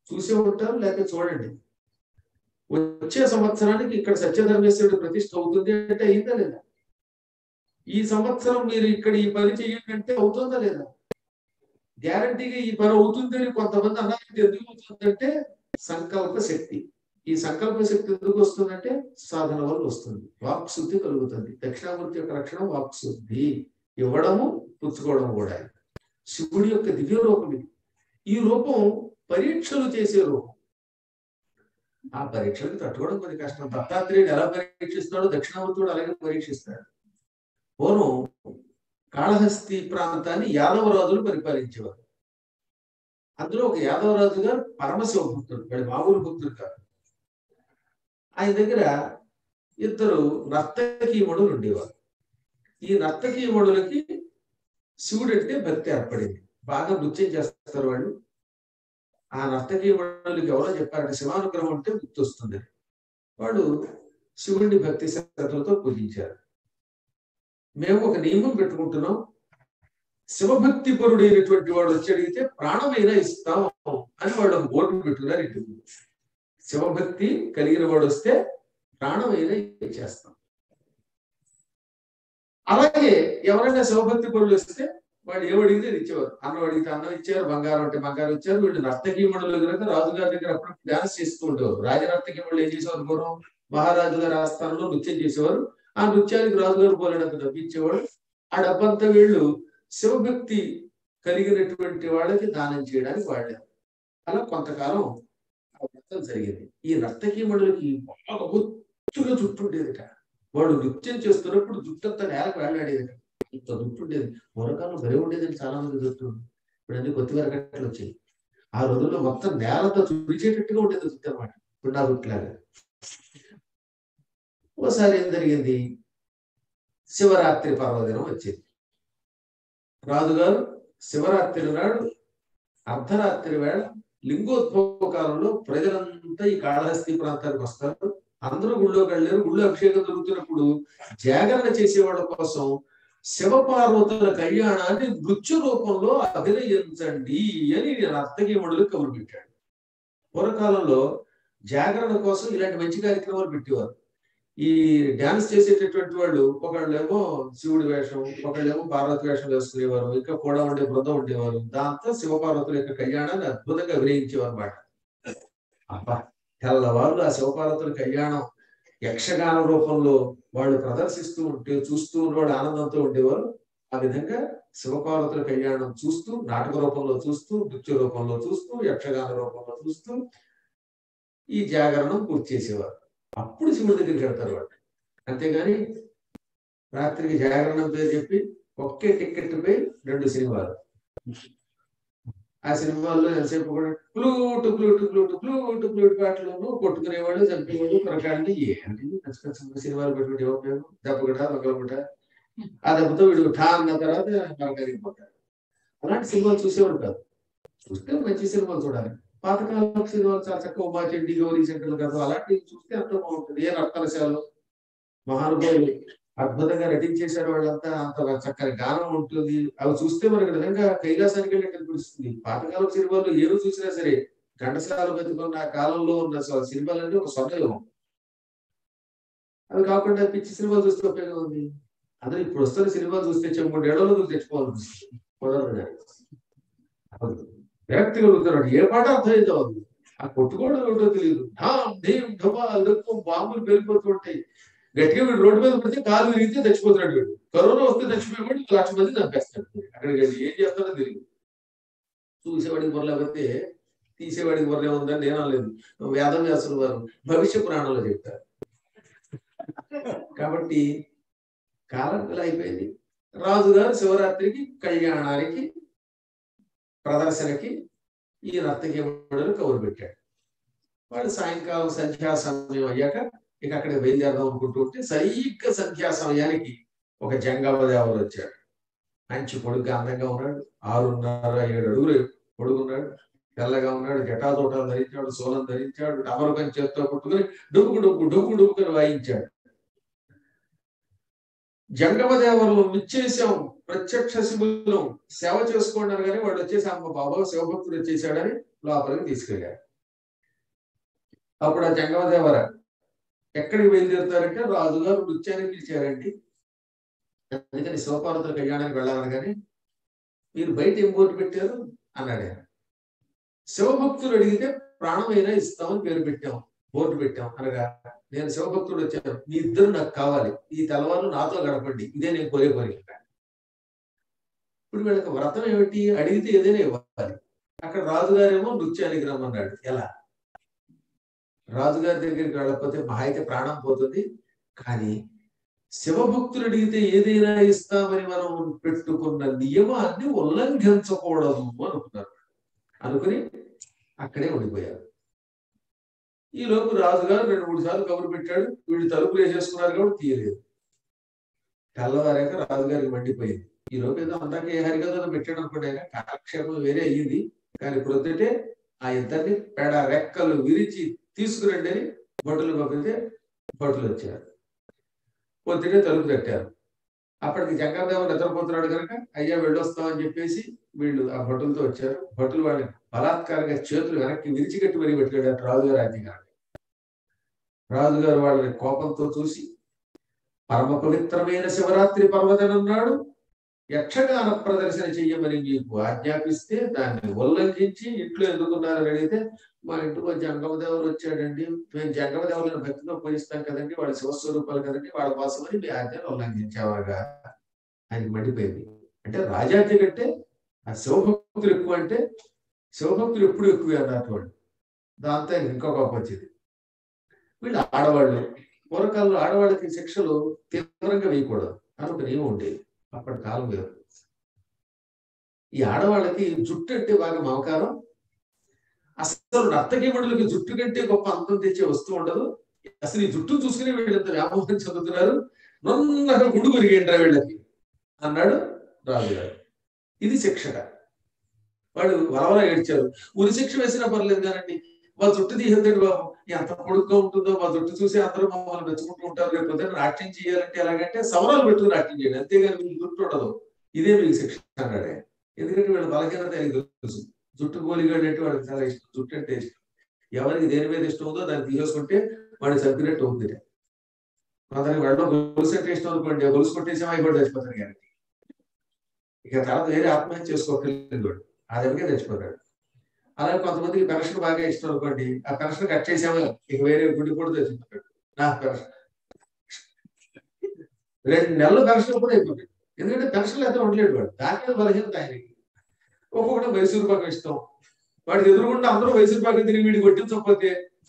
చూసే ఉంటారు, లేకపోతే చూడండి. వచ్చే సంవత్సరానికి ఇక్కడ సత్యధర్మేశ్వరుడు ప్రతిష్ఠ అవుతుంది అంటే అయిందా లేదా? ఈ సంవత్సరం మీరు ఇక్కడ ఈ పని చేయండి అంటే అవుతుందా లేదా? గ్యారంటీగా ఈ పని అవుతుందని కొంతమంది అన్నారు. ఎందుకు అవుతుందంటే సంకల్ప శక్తి. ఈ సంకల్ప శక్తి ఎందుకు వస్తుందంటే సాధన వల్ల వస్తుంది. వాక్ శుద్ధి కలుగుతుంది. దక్షిణామూర్తి యొక్క లక్షణం వాక్ శుద్ధి, ఇవ్వడము పుచ్చుకోవడం కూడా. శివుడి యొక్క దివ్య రూపం ఇది. ఈ రూపం పరీక్షలు చేసే రూపం. ఆ పరీక్షలకు తట్టుకోవడం కొద్ది కష్టం. దత్తాత్రేయుడు ఎలా పరీక్షిస్తాడో దక్షిణామూర్తుడు అలాగే పరీక్షిస్తాడు. పూర్వం కాళహస్తి ప్రాంతాన్ని యాదవరాజులు పరిపాలించేవారు. అందులో ఒక యాదవరాజు గారు పరమశివ భక్తుడు, వాడి మామూలు భక్తుడు కాదు. ఆయన దగ్గర ఇద్దరు నర్తకీమణులు ఉండేవారు. ఈ నర్తకీమణులకి శివుడు అంటే భక్తి ఏర్పడింది. బాగా నృత్యం చేస్తారు వాళ్ళు. ఆ నర్తకీమణులకి ఎవరో చెప్పారంటే శివానుగ్రహం అంటే ముక్తి వస్తుంది. వాడు శివుడిని భక్తి శ్రద్ధలతో పూజించారు. మేము ఒక నియమం పెట్టుకుంటున్నాం, శివభక్తి పరుడైనటువంటి వాడు వచ్చి అడిగితే ప్రాణమైనా ఇస్తాం అని వాళ్ళు ఒక బోర్డు పెట్టుకున్నారు. ఇంటి శివభక్తి కలిగిన వాడు వస్తే ప్రాణమైనా ఇచ్చేస్తాం. అలాగే ఎవరైనా శివభక్తి పరులు వస్తే వాడు ఏమడిగితే ఇచ్చేవారు. అన్నం అడిగితే అన్నం ఇచ్చారు, బంగారం అంటే బంగారం ఇచ్చారు. వీళ్ళు నర్తకీమణుల దగ్గర రాజుగారి దగ్గర అప్పుడు డాన్స్ చేస్తూ ఉండేవారు. రాజనర్తకీమణులు ఏం చేసేవారు? పూర్వం మహారాజు గారి ఆస్థానంలో నృత్యం చేసేవారు. ఆ నృత్యానికి రాజుగారు పోలేనంత డబ్బు ఇచ్చేవాడు. ఆ డబ్బంతా వీళ్ళు శివభక్తి కలిగినటువంటి వాళ్ళకి దానం చేయడానికి వాడారు. అలా కొంతకాలం జరిగింది. ఈ నర్తకీమణులకి బాగా బొత్తుగా జుట్టు ఉండేదిట. వాడు నృత్యం చేస్తున్నప్పుడు జుట్టంతా నేలకు వేలాడేదిట. ఇంత జుట్టు ఉండేది. పూర్వకాలం బరి ఉండేదని చాలా మంది జుట్టు. ఇప్పుడు అన్ని కొత్త వరకట్లు వచ్చాయి. ఆ రోజుల్లో మొత్తం నేలంతా తుడిచేటట్టుగా ఉండేది జుట్టు అన్నమాట. ఇప్పుడు నా జుట్టులాగా. ఓసారి ఏం జరిగింది? శివరాత్రి పర్వదినం వచ్చింది. రాజుగారు శివరాత్రి నాడు అర్ధరాత్రి వేళ లింగోద్భవ కాలంలో ప్రజలంతా ఈ కాళహస్తి ప్రాంతానికి వస్తారు. అందరూ గుళ్ళోకి వెళ్ళారు. గుళ్ళో అభిషేకం జరుగుతున్నప్పుడు జాగరణ చేసేవాళ్ళ కోసం శివపార్వతుల కళ్యాణాన్ని నృత్య రూపంలో అభినయించండి అని నర్తకీమణులు కబురు పెట్టాడు. పూర్వకాలంలో జాగరణ కోసం ఇలాంటి మంచి కార్యక్రమాలు పెట్టేవారు. ఈ డాన్స్ చేసేటటువంటి వాళ్ళు ఒకళ్ళేమో శివుడి వేషం, ఒకళ్ళేమో పార్వతి వేషం వేసుకునేవారు. ఇంకా కూడా ఉండే బృందం ఉండేవారు. దాంతో శివపార్వతుల యొక్క కళ్యాణాన్ని అద్భుతంగా అభినయించేవారు అన్నమాట. అబ్బా, తెల్లవాళ్ళు ఆ శివపార్వతుల కళ్యాణం యక్షగాన రూపంలో వాళ్ళు ప్రదర్శిస్తూ ఉంటే చూస్తూ ఉన్నవాడు ఆనందంతో ఉండేవారు. ఆ విధంగా శివపార్వతుల కళ్యాణం చూస్తూ, నాటక రూపంలో చూస్తూ, నృత్య రూపంలో చూస్తూ, యక్షగాన రూపంలో చూస్తూ ఈ జాగరణం పూర్తి చేసేవారు. అప్పుడు శివుడి దగ్గరికి వెళ్తారు వాళ్ళు. అంతేగాని రాత్రికి జాగరణం పేరు చెప్పి ఒకే టికెట్ పై 2 సినిమాలు. ఆ సినిమాల్లో ఎంతసేపు కూడా flute flute flute flute flute పాటలను కొట్టుకునేవాళ్ళు, చంపేవాళ్ళు, ప్రకాండి. ఏంటి సినిమాలు పెట్టుకుంటే ఉపయోగం? దెబ్బగట ఒకట ఆ దెబ్బతో వీడు ఠా అన్న తర్వాత మరకరిగిపోతారు. అలాంటి సినిమాలు చూసేవాడు కాదు. చూస్తే మంచి సినిమాలు చూడాలి. పాతకాలం సినిమాలు చాలా చక్కగా ఉమా చెడ్డి, గౌరీ శంకర్లు కదా, అలాంటివి చూస్తే ఎంతో బాగుంటుంది. ఏ రక్తరశాలు మహానుభావులు అద్భుతంగా నటించేశారు. వాళ్ళంతా అంత చక్కని గానం ఉంటుంది. అవి చూస్తే మనకి నిజంగా కైలాసానికి వెళ్ళి అనిపిస్తుంది. పాతకాలం సినిమాలు ఏదో చూసినా సరే ఘంటసాల బతుకున్న ఆ కాలంలో ఉన్న సినిమాలన్నీ ఒక స్వర్ణయుగం. అవి కాకుండా పిచ్చి సినిమాలు చూస్తే ఉపయోగం ఉంది. అదే ఇప్పుడు వస్తున్న సినిమాలు చూస్తే 3 ఏళ్లలో తెచ్చుకోవాలనిపిస్తుంది. కుదరదు. విరక్తి కలుగుతున్నాడు. ఏ పాట అర్థమైతే ఉంది. ఆ కొట్టుకోవడం ఏమిటో తెలియదు. బాంబులు పెరిగిపోతూ ఉంటాయి. గట్టిగా వీడు రోడ్డు మీద పడితే కాలు విరిగితే చచ్చిపోతున్నాడు. వీడు కరోనా వస్తే చచ్చిపోయేవాడు 1,00,000 మంది చంపేస్తాడు. అక్కడికి వెళ్ళి ఏం చేస్తాడో తెలియదు. చూసేవాడికి బొరలేకపోతే తీసేవాడికి బొరలే ఉందని నేను అనలేదు. వేదవ్యాసులు వారు భవిష్య పురాణంలో చెప్తారు. కాబట్టి కాలం ఇలా అయిపోయింది. రాజుగారు శివరాత్రికి కళ్యాణానికి ప్రదర్శనకి ఈ నర్తకీమణులు కబురు పెట్టాడు. వాడు సాయంకాలం సంధ్యా సమయం అయ్యాక ఇక అక్కడికి బయలుదేరదాం అనుకుంటూ ఉంటే సరిగ్గా సంధ్యా సమయానికి ఒక జంగమదేవుడు వచ్చాడు. మంచి పొడుగ్గా అందంగా ఉన్నాడు. 6.5-7 అడుగులు పొడుగున్నాడు. తెల్లగా ఉన్నాడు. జటాతోటాలు ధరించాడు. సోలం ధరించాడు. డమరుకం చేత్తో పుట్టుకుని డుక్కు డుక్కు డుక్కు డుక్కుని వాయించాడు. జంగమదేవరులు నిశ్చేసాం, ప్రత్యక్ష శివులు సేవ చేసుకోండి కానీ వాడు వచ్చేసి అమ్మ బాబా శివభక్తుడు వచ్చేసాడని లోపలికి తీసుకెళ్ళాడు. అప్పుడు ఆ జంగమదేవర ఎక్కడికి బయలుదేరుతారంటే రాజుగారు నృత్యానికి పిలిచారండి, అందుకని శివపార్వతుల కళ్యాణానికి వెళ్ళాలని, మీరు బయట ఏం బోర్డు పెట్టారు అన్నాడు ఆయన. శివభక్తులు అడిగితే ప్రాణమైనా ఇస్తామని పేరు పెట్టాం, బోర్డు పెట్టాం అనగా, నేను శివభక్తుడు వచ్చాను, మీ ఇద్దరు నాకు కావాలి, ఈ తెల్లవారు నాతో గడపండి, ఇదే నేను కోరే కోరిక. ఇప్పుడు వీళ్ళకి వ్రతం ఏమిటి, అడిగితే ఏదైనా ఇవ్వాలి. అక్కడ రాజుగారేమో నృత్యానికి రమ్మన్నాడు. ఎలా? రాజుగారి దగ్గరికి వెళ్ళకపోతే మహా అయితే ప్రాణం పోతుంది, కానీ శివభక్తులు అడిగితే ఏదైనా ఇస్తామని మనం పెట్టుకున్న నియమాన్ని ఉల్లంఘించకూడదు అనుకున్నారు. అనుకుని అక్కడే ఉండిపోయారు. ఈ లోపు రాజుగారు 2-3 సార్లు కబురు పెట్టాడు, వీళ్ళు తలుపులు వేసేసుకున్నారు కాబట్టి తీయలేదు. తెల్లవారాక రాజుగారికి మండిపోయింది. ఈ లోపు ఏదో అందాక ఏ హరికథలో పెట్టాడు అనుకోండి, ఆయన కాలక్షేపం వేరే అయ్యింది. కానీ ప్రొద్దుటే ఆ ఇద్దరిని పెడ రెక్కలు విరిచి తీసుకురండి అని భటులు పంపితే భటులు వచ్చారు. పొద్దుటే తలుపు తట్టారు. అప్పటికి జంగమదేవుడు నిద్రపోతున్నాడు కనుక అయ్యా వెళ్ళొస్తామని చెప్పేసి వీళ్ళు ఆ భటులతో వచ్చారు. భటులు వాళ్ళని బలాత్కారంగా చేతులు వెనక్కి విరిచికట్టి మరీ పెట్టుకెళ్ళారు రాజుగారు ఆజ్ఞగారు. రాజుగారు వాళ్ళని కోపంతో చూసి, పరమ పవిత్రమైన శివరాత్రి పర్వదినం నాడు యక్షగాన ప్రదర్శన చెయ్యమని మీకు ఆజ్ఞాపిస్తే దాన్ని ఉల్లంఘించి ఇంట్లో ఎందుకున్నారని అడిగితే, మా ఇంటికి జంగమదేవుడు వచ్చాడండి, మేము జంగమదేవులను భక్తితో పూజిస్తాం కదండి, వాళ్ళ శివస్వరూపాలు కదండి, వాళ్ళ కోసమని మీ ఆజ్ఞను ఉల్లంఘించావాగా ఆయనకి మండిపోయింది. అంటే రాజాజ్ఞ కంటే ఆ శివభక్తులు ఎక్కువ, అంటే శివభక్తులు ఎప్పుడు ఎక్కువ అన్నట్టు వాళ్ళు. దాంతో ఆయన ఇంకో కోపం వచ్చింది. వీళ్ళు ఆడవాళ్ళు, పూర్వకాలంలో ఆడవాళ్ళకి శిక్షలు తీవ్రంగా వేయకూడదు అని ఒక నియమం ఉండేది అప్పటి కాలం వేరు. ఈ ఆడవాళ్ళకి జుట్టు అంటే బాగా మమకారం. అసలు నర్తకీమణులకి జుట్టు కంటే గొప్ప అందం తెచ్చే వస్తువు ఉండదు. అసలు ఈ జుట్టు చూసుకుని వీళ్ళంత వ్యామోహం చెందుతున్నారు, నొన్నగా గుండు కొరిగేంటారా వీళ్ళకి అన్నాడు రాజుగారు. ఇది శిక్షట. వాడు వలవలా ఏడ్చారు. ఉరి శిక్ష వేసినా పర్లేదు కానండి, మా జుట్టు తీసేద్దండి బాబు, ఎంత పొడుగ్గా ఉంటుందో, మా జుట్టు చూసి అందరూ మమ్మల్ని మెచ్చుకుంటూ ఉంటారు, రేపు పొద్దున్న నాట్యం చేయాలంటే ఎలాగంటే సవరాలు పెట్టుకుని నాట్యం చేయండి, అంతేగాని మీకు జుట్టు ఉండదు, ఇదే మీకు శిక్ష అన్నాడే. ఎందుకంటే వీళ్ళు బలహీనత తెలుసు. జుట్టు గోలిగాడు అంటే వాడికి చాలా ఇష్టం, జుట్టు అంటే ఇష్టం. ఎవరికి దేని మీద ఇష్టం ఉందో దాన్ని తీసేసుకుంటే వాడిని చంపినట్టు ఉంది. కొందరికి వెళ్ళడం గొలుసు అంటే ఇష్టం అనుకోండి, గొలుసు కొట్టేసామో అవి కూడా చచ్చిపోతారు గ్యారెంటీ. ఇక తర్వాత వేరే ఆత్మహత్య చేసుకోవట్లేదు వాడు, ఆ దగ్గరే చచ్చిపోతాడు. అలాగే కొంతమందికి పెన్షన్ బాగా ఇష్టం అనుకోండి, ఆ పెన్షన్ కట్ చేసామో ఇక వేరే గుడ్డి కూడా తెచ్చుకుంటాడు. నా పెన్షన్ 2 నెలలు పెన్షన్ కూడా అయిపోతాడు. ఎందుకంటే పెన్షన్లు అయితే ఉండలేడు వాడు, దాని మీద బలహీనత ఆయనకి. ఒక్కొక్కటి మైసూరు పాకం ఇష్టం, వాడికి ఎదురుకుండా అందరూ మైసూరు పాకం తిరిగి వీడికి కొట్టించకపోతే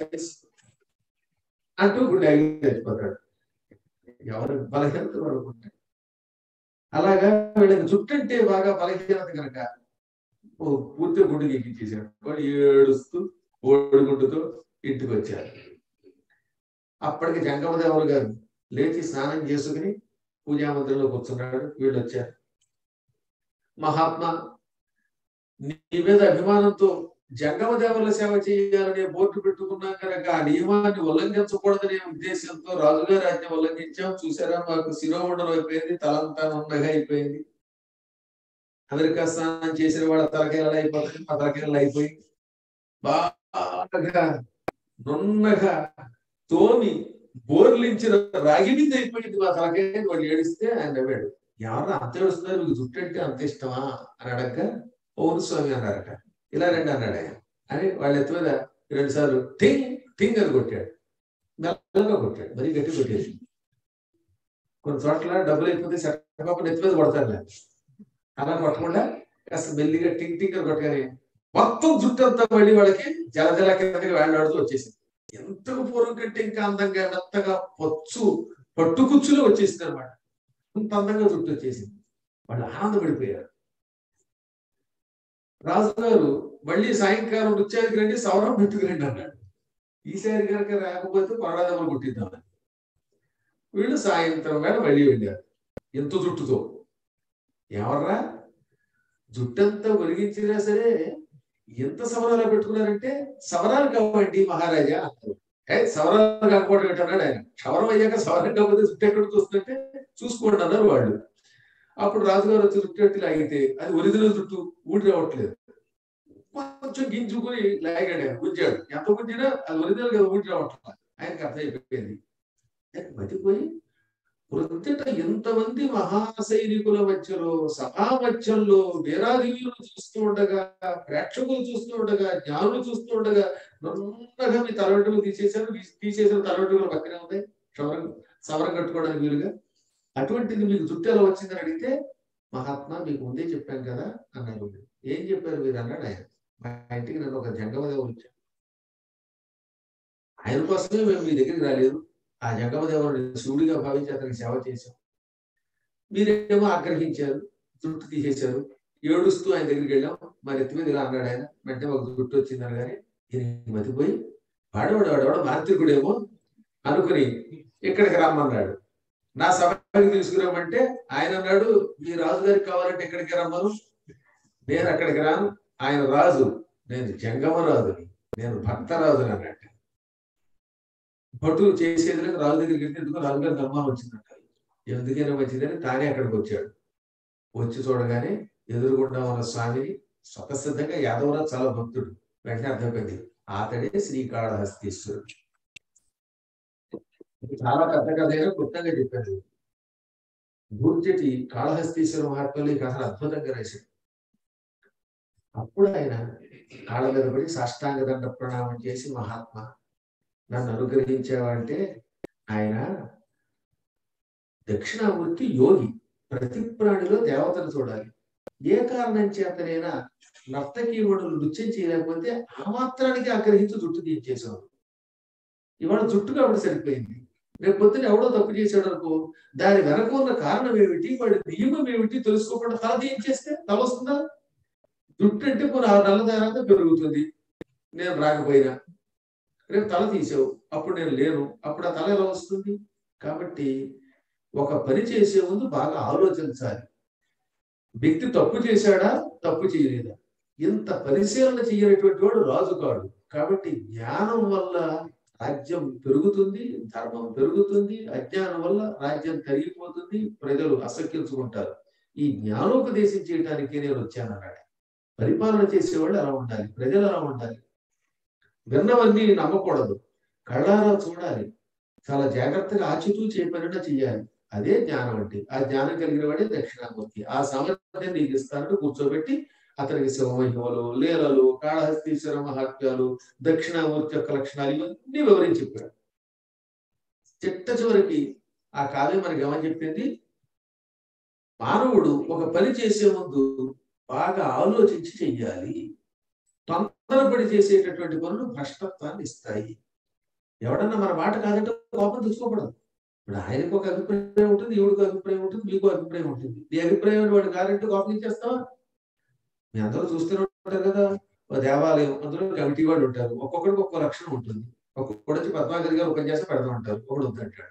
అంటూ గుండె ఆగి చచ్చిపోతాడు. ఎవరు బలహీనత వాడుకుంటాడు. అలాగా వీళ్ళకి జుట్టు అంటే బాగా బలహీనత కనుక పూర్తిగా గుండెకి ఎక్కించేశాడు. వాడు ఏడుస్తూ ఓడిగుండుతో ఇంటికి వచ్చారు. అప్పటికి జంగమదేవుడు గారు లేచి స్నానం చేసుకుని పూజామందిరంలో కూర్చున్నాడు. వీళ్ళు వచ్చారు. మహాత్మా, నీ మీద అభిమానంతో జంగమదేవుల సేవ చేయాలనే బోర్డు పెట్టుకున్నాం కనుక ఆ నియమాన్ని ఉల్లంఘించకూడదనే ఉద్దేశంతో రాజుగారి ఆజ్ఞ ఉల్లంఘించాం. చూసారా, మాకు శిరోమండలం అయిపోయింది, తలంతా నున్నగా అయిపోయింది. అమెరికా స్నానం చేసిన వాళ్ళ తలకాయలు అయిపోతుంది, మా తలకాయలు అయిపోయి బాగా నున్నగా తోమి బోర్లించిన రాగి మీద అయిపోయింది మా తలకాయ. వాళ్ళు ఏడిస్తే ఆయన నవ్వాడు. ఎవరన్నా అంత ఏడుస్తున్నారు, మీకు జుట్టు అంటే అంత ఇష్టమా అని అడగ, పౌరు స్వామి అన్నారట. ఇలా రండి అన్నాడు ఆయన అని వాళ్ళ ఎత్తు మీద 2 సార్లు టింగ్ టింగ్ అని కొట్టాడు. మెల్లగా కొట్టాడు, మరీ గట్టి కొట్టేసి. కొన్ని చోట్ల డబ్బులు అయిపోతే సెటపాప ఎత్తు మీద కొడతారు, అలా కొట్టకుండా కాస్త మెల్లిగా టింగ్ టింగ్ అని కొట్టగానే మొత్తం జుట్టు అంతా మళ్ళీ వాళ్ళకి జలజల కిందకి వేలాడుతూ వచ్చేసింది. ఎంతకు పూర్వం కంటే ఇంకా అందంగా మెత్తగా పట్టుకుచ్చులో వచ్చేసింది అనమాట. అంత అందంగా జుట్టు వచ్చేసింది. వాళ్ళు ఆనందపడిపోయారు. రాజుగారు మళ్ళీ సాయంకాలం నృత్యానికి రండి, సవరం పెట్టుకురండి అన్నాడు. ఈసారి కనుక రాకపోతే కొరడాదమ్మలు కొట్టిద్దామని. వీళ్ళు సాయంత్రం వేళ మళ్ళీ వెళ్ళారు ఎంత జుట్టుతో. ఎవర్రా జుట్టంతా ఒలిగించినా సరే ఎంత సవరాలు పెట్టుకున్నారంటే, సవరాలు కావండి మహారాజా అన్నారు. సవరాలు కాకపోవడం ఏంటన్నాడు ఆయన. క్షవరం అయ్యాక సవరం కాకపోతే జుట్టు ఎక్కడికి వస్తుందంటే చూసుకోండి అన్నారు వాళ్ళు. అప్పుడు రాజుగారు వచ్చి జుట్టు ఎట్టి లాగితే అది ఒరిజినల్ జుట్టు ఊడి రావట్లేదు. కొంచెం గింజుకుని లాగాడు, గుంజాడు. ఎంత గుంజినా అది ఒరిజినల్ గా ఊటి రావట్లేదు. ఆయనకు అర్థమైపోయింది. మతిపోయి ప్రొద్దుట ఎంతమంది మహాసైనికుల మధ్యలో, సభా మధ్యలో వీరాధీయులు చూస్తూ ఉండగా, ప్రేక్షకులు చూస్తూ ఉండగా, జ్ఞానులు చూస్తూ ఉండగా నున్నగా మీ తలవెంట్రుకలు తీసేసిన తలవెంట్రుకలు పక్కనే ఉన్నాయి సవరం కట్టుకోవడానికి వీలుగా. అటువంటిది మీకు జుట్టు ఎలా వచ్చిందని అడిగితే, మహాత్మా మీకు ముందే చెప్పాను కదా అన్నారు. ఏం చెప్పారు మీరు అన్నాడు ఆయన. మా ఇంటికి నన్ను ఒక జంగమదేవుడు వచ్చాడు, ఆయన కోసమే మేము మీ దగ్గరికి రాలేదు. ఆ జంగమదేవుడిని శివుడిగా భావించి అతనికి సేవ చేశాం. మీరేమో ఆగ్రహించారు, జుట్టు తీసేశారు. ఏడుస్తూ ఆయన దగ్గరికి వెళ్ళాం. మరి ఎత్తి మీద ఇలా అన్నాడు ఆయన. వెంటనే ఒక జుట్టు వచ్చిందని కానీ ఈయన మతిపోయి వాడేవాడు మాంత్రికుడేమో అనుకుని ఇక్కడికి రమ్మన్నాడు. నా సభకి తీసుకురామంటే ఆయన అన్నాడు, మీ రాజుగారికి కావాలంటే ఎక్కడికి రమ్మను, నేను అక్కడికి రాను. ఆయన రాజు, నేను జంగమరాజుని, నేను భక్తరాజుని అన్నట్టు. భటులు చేసేది రాజు దగ్గరికి వెళ్తే ఎందుకు రాజుగారికి అనుమానం వచ్చిందంట. ఎందుకైనా మంచిదని తానే అక్కడికి వచ్చాడు. వచ్చి చూడగానే ఎదురుగుండా ఉన్న స్వామిని స్వతసిద్ధంగా యాదవరాజు చాలా భక్తుడు. వెంటనే అర్థమైంది, అతడే శ్రీకాళహస్తీశ్వరుడు. చాలా పెద్ద కథ అయినా క్లుప్తంగా చెప్పారు. గుర్జటి కాళహస్తీశ్వర మహాత్మలు ఈ కథను అద్భుతంగా రాశాడు. అప్పుడు ఆయన కాళ్ళ మీద పడి సాష్టాంగ దండ ప్రణామం చేసి, మహాత్మా నన్ను అనుగ్రహించావంటే, ఆయన దక్షిణామూర్తి యోగి, ప్రతి ప్రాణిలో దేవతను చూడాలి. ఏ కారణం చేతనైనా నర్తకీయుడు నృత్యం చేయలేకపోతే ఆ మాత్రానికి ఆగ్రహించి జుట్టు తీయించేసేవాడు. ఇవాళ జుట్టు కాబట్టి సరిపోయింది. రేపు పొద్దున ఎవడో తప్పు చేశాడు అనుకో, దాని వెనక ఉన్న కారణం ఏమిటి, వాడి నియమం ఏమిటి తెలుసుకోకుండా తల తీయించేస్తే తల వస్తుందా? జుట్టు అంటే కొన్ని 6 నెలల తర్వాత పెరుగుతుంది. నేను రాకపోయినా రేపు తల తీసావు, అప్పుడు నేను లేను, అప్పుడు ఆ తల ఎలా వస్తుంది? కాబట్టి ఒక పని చేసే ముందు బాగా ఆలోచించాలి. వ్యక్తి తప్పు చేశాడా, తప్పు చేయలేదా, ఇంత పరిశీలన చేయనటువంటి వాడు రాజు కాడు. కాబట్టి జ్ఞానం వల్ల రాజ్యం పెరుగుతుంది, ధర్మం పెరుగుతుంది. అజ్ఞానం వల్ల రాజ్యం తరిగిపోతుంది, ప్రజలు అసఖ్యించుకుంటారు. ఈ జ్ఞానోపదేశం చేయడానికి నేను వచ్చానన్నాడు. పరిపాలన చేసేవాళ్ళు అలా ఉండాలి, ప్రజలు అలా ఉండాలి. విన్నవన్నీ నమ్మకూడదు, కళ్ళారా చూడాలి, చాలా జాగ్రత్తగా ఆచితూ చేపడినా చెయ్యాలి. అదే జ్ఞానం అంటే. ఆ జ్ఞానం కలిగిన వాడే దక్షిణామూర్తి. ఆ సామర్థ్యం నీకు ఇస్తానంటూ కూర్చోబెట్టి అతనికి శివమహిమలు, లీలలు, కాళహస్తీశ్వర మహాత్మ్యాలు, దక్షిణామూర్తి యొక్క లక్షణాలు ఇవన్నీ వివరించి చెప్పాడు. చిట్ట చివరికి ఆ కావ్యం మనకి ఏమని చెప్పింది, మానవుడు ఒక పని చేసే ముందు బాగా ఆలోచించి చెయ్యాలి. తొందరపడి చేసేటటువంటి పనులు భ్రష్టత్వాన్ని ఇస్తాయి. ఎవడన్నా మన మాట కాదంటే కోపం తెచ్చుకోకూడదు. ఇప్పుడు ఆయనకు ఒక అభిప్రాయం ఉంటుంది, ఈవిడికి అభిప్రాయం ఉంటుంది, మీకు అభిప్రాయం ఉంటుంది. నీ అభిప్రాయం వాడు కాదంటే కోపం ఇచ్చేస్తావా? మీ అందరూ చూస్తూనే ఉంటారు కదా, దేవాలయం అందులో కమిటీ వాళ్ళు ఉంటారు, ఒక్కొక్కడికి ఒక్కో లక్షణం ఉంటుంది. ఒక్కొక్కడు వచ్చి పద్మాగర్ గారు ఉపన్యాసం పెడతా ఉంటారు, ఒకడు వద్దంటాడు.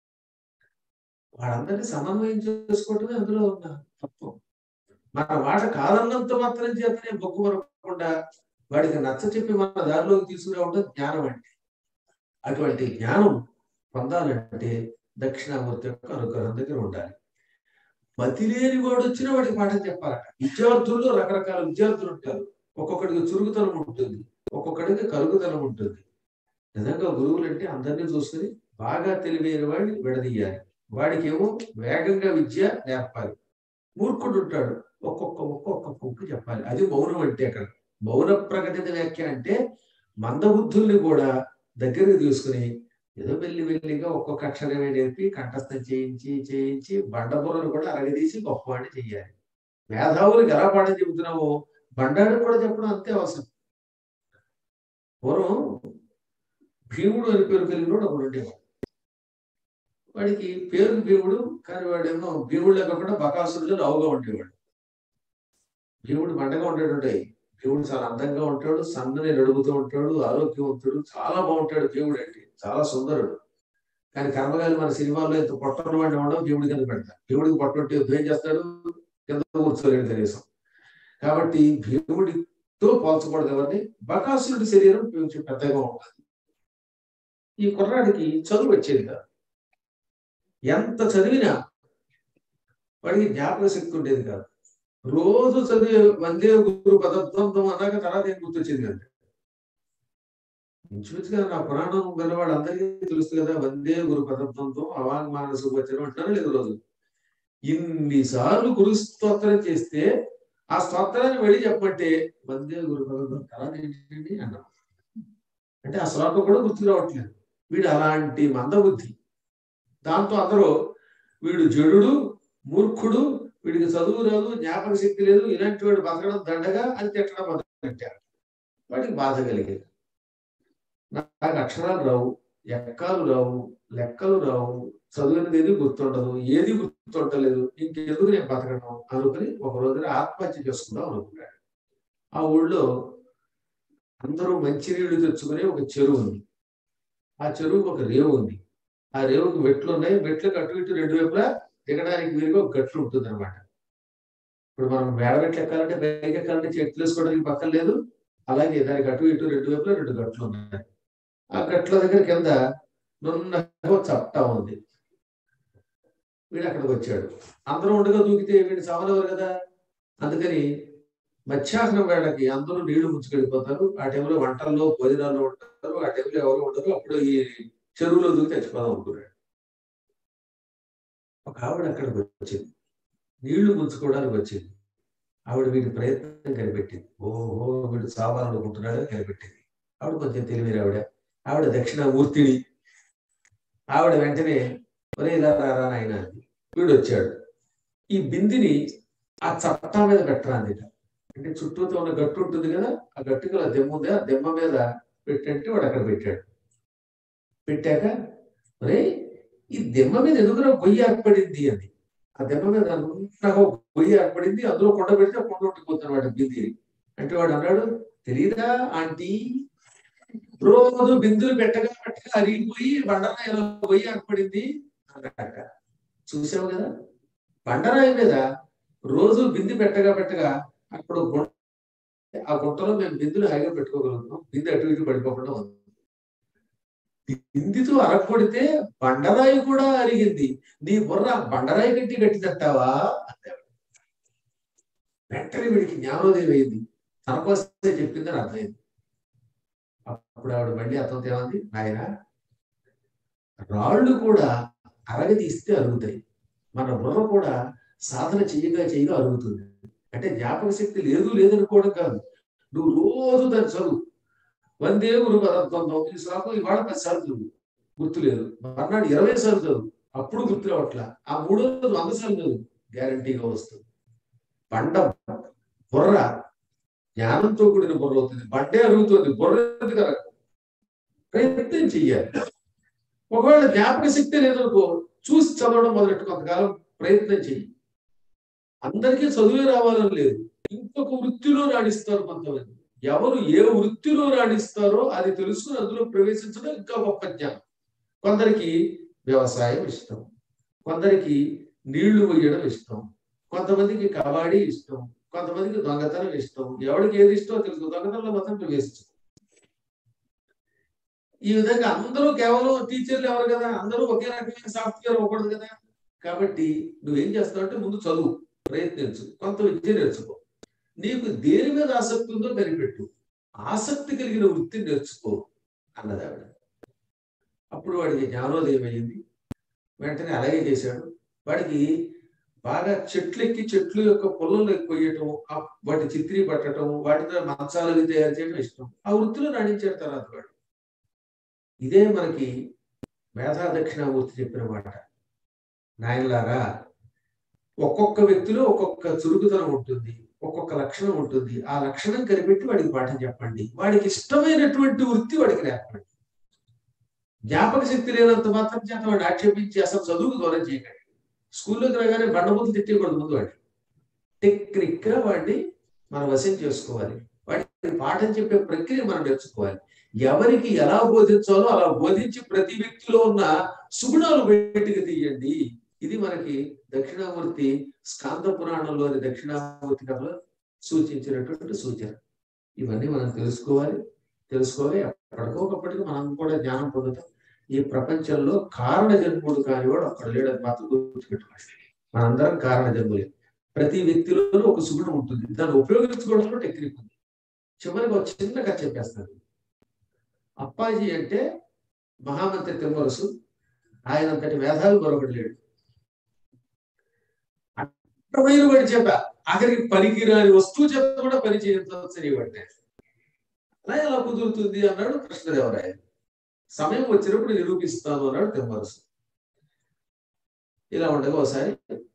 వాళ్ళందరినీ సమన్వయం చేసుకోవటమే అందులో ఉన్న తత్వం. మన మాట కాదన్నంత మాత్రం చేతనే బొగ్గు మరకుండా వాడికి నచ్చ చెప్పి మన దారిలోకి తీసుకురావడం జ్ఞానం అంటే. అటువంటి జ్ఞానం పొందాలంటే దక్షిణామూర్తి యొక్క అనుగ్రహం దగ్గర ఉండాలి. మతి లేని వాడు వచ్చిన వాడికి పాఠం చెప్పాలట. విద్యార్థుల్లో రకరకాల విద్యార్థులు ఉంటారు. ఒక్కొక్కడికి చురుకుతనం ఉంటుంది, ఒక్కొక్కడికి కలుగుతనం ఉంటుంది. నిజంగా గురువులు అంటే అందరినీ చూసుకుని బాగా తెలివైన వాడిని విడదీయాలి. వాడికి ఏమో వేగంగా విద్య నేర్పాలి. మూర్ఖుడు ఉంటాడు, ఒక్కొక్క చెప్పాలి. అది మౌనం అంటే. అక్కడ మౌన ప్రకటిత వ్యాఖ్య అంటే మందబుద్ధుల్ని కూడా దగ్గరికి తీసుకుని ఏదో వెళ్ళిగా ఒక్కొక్క అక్షరమే నేర్పి కంఠస్థం చేయించి బండబుర్రను కూడా అరగదీసి గొప్పవాడిని చెయ్యాలి. మేధావులకు ఎలా పాఠం చెబుతున్నామో బండాడికి కూడా చెప్పడం అంతే అవసరం. పూర్వం భీముడు అని పేరు కలిగినోడు ఒకడు ఉండేవాడు. వాడికి పేరుకు భీముడు, కానీ వాడేమో భీముడు కాకుండా బకాసురుడు రావుగా ఉండేవాడు. భీముడు బండగా ఉండేటంటే, భీముడు చాలా అందంగా ఉంటాడు, సన్నని నడుగుతూ ఉంటాడు, ఆరోగ్యవంతుడు, చాలా బాగుంటాడు. భీముడు అంటే చాలా సుందరుడు. కానీ కర్మగాలి మన సినిమాల్లో ఇంత పొట్టన్న వాడిని ఉండవు, భీముడి కింద పెడతాడు. భీముడికి పొట్టుంటే ఏం చేస్తాడు, కింద కూర్చోలేడు కనీసం. కాబట్టి భీముడితో పోల్చకూడదు ఎవరిని. బకాసురుడి శరీరం కొంచెం పెద్దగా ఉంటుంది. ఈ కుర్రాడికి చదువు వచ్చేది కాదు. ఎంత చదివినా వాడికి జ్ఞాపక శక్తి ఉండేది కాదు. రోజు చదివే వందే గురు పదత్వం అన్నాక తర్వాత ఏం గుర్తొచ్చింది కదా. ఇంచుమించుగా నా పురాణం విన్న వాళ్ళందరికీ తెలుసు కదా, వందే గురు పదత్వంతో అవాంగ్మాన సువచనం అంటారు లేదు రోజు. ఇన్నిసార్లు గురు స్తోత్రం చేస్తే ఆ స్తోత్రాన్ని వెళ్ళి చెప్పమంటే వందే గురు పదత్వం తర్వాత ఏంటండి అన్నాం. అంటే ఆ శ్లోకం కూడా గుర్తు రావట్లేదు. వీడు అలాంటి మందబుద్ధి. దాంతో అందరూ వీడు జడుడు, మూర్ఖుడు, వీడికి చదువు రాదు, జ్ఞాపక శక్తి లేదు, ఇలాంటి వాడు బతకడం దండగా అని తిట్టడం మొదలుపెట్టారు. వాడికి బాధ కలిగేది. నాకు అక్షరాలు రావు, ఎక్కాలు రావు, లెక్కలు రావు, చదివినది ఏది గుర్తుండదు, ఏది గుర్తుండలేదు, ఇంకెందుకు నేను బతకడం అనుకుని ఒక రోజున ఆత్మహత్య చేసుకుందాం అనుకున్నాడు. ఆ ఊళ్ళో అందరూ మంచినీళ్లు తెచ్చుకునే ఒక చెరువు ఉంది. ఆ చెరువుకు ఒక రేవు ఉంది. ఆ రేవుకు మెట్లు ఉన్నాయి. మెట్లకు అటు ఇటు రెండు వైపులా దిగడానికి వీలుగా ఒక గట్లు ఉంటుంది అనమాట. ఇప్పుడు మనం మేడమెట్లు ఎక్కాలంటే పైకి ఎక్కాలంటే చెట్లు వేసుకోవడానికి పక్కన లేదు. అలాగే దానికి అటు ఇటు రెండు వైపులా రెండు గట్లు ఉన్నాయి. ఆ గట్ల దగ్గర కింద నున్నగా చట్టా ఉంది. వీడు అక్కడికి వచ్చాడు. అందరూ ఉండగా దూకితే వీడు చావలేవారు కదా. అందుకని మధ్యాహ్నం వేళకి అందరూ నీళ్లు ముంచుకెళ్ళిపోతారు. ఆ టైంలో వంటల్లో భోజనాల్లో ఉంటారు. ఆ టైంలో ఎవరు ఉండరు. అప్పుడు ఈ చెరువులో దూకి చచ్చిపోదాం అనుకున్నాడు. ఒక ఆవిడ అక్కడికి వచ్చింది, నీళ్లు ముంచుకోవడానికి వచ్చింది. ఆవిడ వీడి ప్రయత్నం కనిపెట్టింది. ఓహో వీడు చావాలనుకుంటున్నాడని కనిపెట్టింది. ఆవిడ కొంచెం తెలివి ఆవిడ. ఆవిడ దక్షిణామూర్తిని. ఆవిడ వెంటనే ఒరే ఇలా రారా నాయన అంది. వీడు వచ్చాడు. ఈ బిందిని ఆ చట్టా మీద పెట్టరాంది. అంటే చుట్టూతో ఉన్న గట్టు ఉంటుంది కదా, ఆ గట్టుకు ఆ దెమ్మ ఉంది. ఆ దెమ్మ మీద పెట్టంటే వాడు అక్కడ పెట్టాడు. పెట్టాక ఒరే ఈ దెమ్మ మీద ఎదుగురా గొయ్యి ఏర్పడింది అని. ఆ దెమ్మ మీద నాకు గొయ్యి ఏర్పడింది, అందులో కొండ పెడితే కొండ ఉండిపోతాను వాడి బింది. అంటే వాడు అన్నాడు, తెలీదా ఆంటీ, రోజు బిందులు పెట్టగా పెట్టగా అరిగిపోయి బండరాయిలో గొయ్యి ఏర్పడింది అన్నట్ట. చూసావు కదా, బండరాయి మీద రోజు బింది పెట్టగా పెట్టగా అప్పుడు ఆ గుంటలో మేము బిందులు హాయిగా పెట్టుకోగలుగుతాం. బింది అటు ఇటు పడిపోకుండా ఉంది. బిందితో అరగొడితే బండరాయి కూడా అరిగింది. నీ బుర్ర బండరాయి కట్టి గట్టిదంటావా అంటే వెంటనే వీడికి జ్ఞానోదయం అయింది. తనకోసమే చెప్పిందని అర్థమైంది. అప్పుడు ఆవిడ మళ్ళీ అతనితో ఏమంది, నాయన రాళ్ళు కూడా అరగదీస్తే అరుగుతాయి, మన బుర్ర కూడా సాధన చేయగా చేయగా అరుగుతుంది. అంటే జ్ఞాపక శక్తి లేదు లేదనుకోవడం కాదు, నువ్వు రోజు దాన్ని చదువు. వందే గురు పదత్వం ఈ శ్లోకం ఇవాళ 10 సార్లు చదువు, గుర్తులేదు. మర్నాడు 20 సార్లు చదువు, అప్పుడు గుర్తు రావట్లా. ఆ 3వ రోజు 100 సార్లు చదువు, గ్యారంటీగా వస్తుంది. బండ బుర్ర జ్ఞానంతో కూడిన బుర్ర అవుతుంది. బండే అరుగుతుంది, బుర్ర కదా. ప్రయత్నం చెయ్యాలి. ఒకవేళ జ్ఞాపక శక్తి లేదనుకో, చూసి చదవడం మొదలెట్టు, కొంతకాలం ప్రయత్నం చెయ్యి. అందరికీ చదువే రావాలని లేదు, ఇంకొక వృత్తిలో రాణిస్తారు కొంతమంది. ఎవరు ఏ వృత్తిలో రాణిస్తారో అది తెలుసుకుని అందులో ప్రవేశించడం ఇంకా గొప్ప జ్ఞానం. కొందరికి వ్యవసాయం ఇష్టం, కొందరికి నీళ్లు వేయడం ఇష్టం, కొంతమందికి కబడ్డీ ఇష్టం, కొంతమందికి దొంగతనం ఇష్టం. ఎవరికి ఏది ఇష్టమో తెలుసు, దొంగతనంలో మాత్రం ప్రవేశించు. ఈ విధంగా అందరూ కేవలం టీచర్లు ఎవరు కదా, అందరూ ఒకే రకమైన సాఫ్ట్వేర్ అవ్వకూడదు కదా. కాబట్టి నువ్వేం చేస్తావు అంటే ముందు చదువు, ప్రయత్నించు, కొంత విద్య నేర్చుకో. నీకు దేని మీద ఆసక్తి ఉందో కనిపెట్టు, ఆసక్తి కలిగిన వృత్తిని నేర్చుకో అన్నది ఆవిడ. అప్పుడు వాడికి జ్ఞానోదయం అయ్యింది. వెంటనే అలాగే చేశాడు. వాడికి బాగా చెట్లు ఎక్కి చెట్లు యొక్క పొలంలో కొయ్యటం, వాటి చిత్రీ పట్టడం, వాటితో మంచాలు తయారు చేయడం ఇష్టం. ఆ వృత్తిలో రాణించాడు తర్వాత వాడు. ఇదే మనకి మేధా దక్షిణామూర్తి చెప్పిన మాట. నాయనలారా, ఒక్కొక్క వ్యక్తిలో ఒక్కొక్క చురుకుదనం ఉంటుంది, ఒక్కొక్క లక్షణం ఉంటుంది. ఆ లక్షణం కనిపెట్టి వాడికి పాఠం చెప్పండి, వాడికి ఇష్టమైనటువంటి వృత్తి వాడికి నేర్పండి. జ్ఞాపక శక్తి లేనంత మాత్రం చేత వాడిని ఆక్షేపించి అసలు చదువుకు దూరం చేయకండి. స్కూల్లోకి రాగానే బండబుద్ధి తిట్టకూడదు. ముందు వాడిని టెక్నిక్ గా వాడిని మనం వశం చేసుకోవాలి. వాడికి పాఠం చెప్పే ప్రక్రియ మనం నేర్చుకోవాలి. ఎవరికి ఎలా బోధించాలో అలా బోధించి ప్రతి వ్యక్తిలో ఉన్న సుగుణాలు బయటికి తీయండి. ఇది మనకి దక్షిణామూర్తి స్కాంద పురాణంలోని దక్షిణామూర్తి కథలో సూచించినటువంటి సూచన. ఇవన్నీ మనం తెలుసుకోవాలి. ఎప్పటికొకప్పటికి మనం కూడా జ్ఞానం పొందుతాం. ఈ ప్రపంచంలో కారణ జన్ముడు కానివాడు అక్కడ లేడని మాత్రం గుర్తుపెట్టుకోండి. మనందరం కారణ జన్ములే. ప్రతి వ్యక్తిలోనూ ఒక సుగుణం ఉంటుంది, దాన్ని ఉపయోగించుకోవడంలో టెక్నిక్ ఉంది. చివరికి ఒక చిన్న కథ చెప్పేస్తాను. అప్పాజీ అంటే మహామంత్రి తిమ్మరసు, ఆయనంతటి మేధావి మరొకటి లేడు. అట్టమైన వాడి చేత ఆఖరికి పనికిరాని వస్తువు చేత కూడా పని చేయవట్టే. అలా ఎలా కుదురుతుంది అన్నాడు కృష్ణదేవరాయలు. సమయం వచ్చినప్పుడు నిరూపిస్తాను అన్నాడు తిమ్మరసు. ఇలా ఉండగా ఒకసారి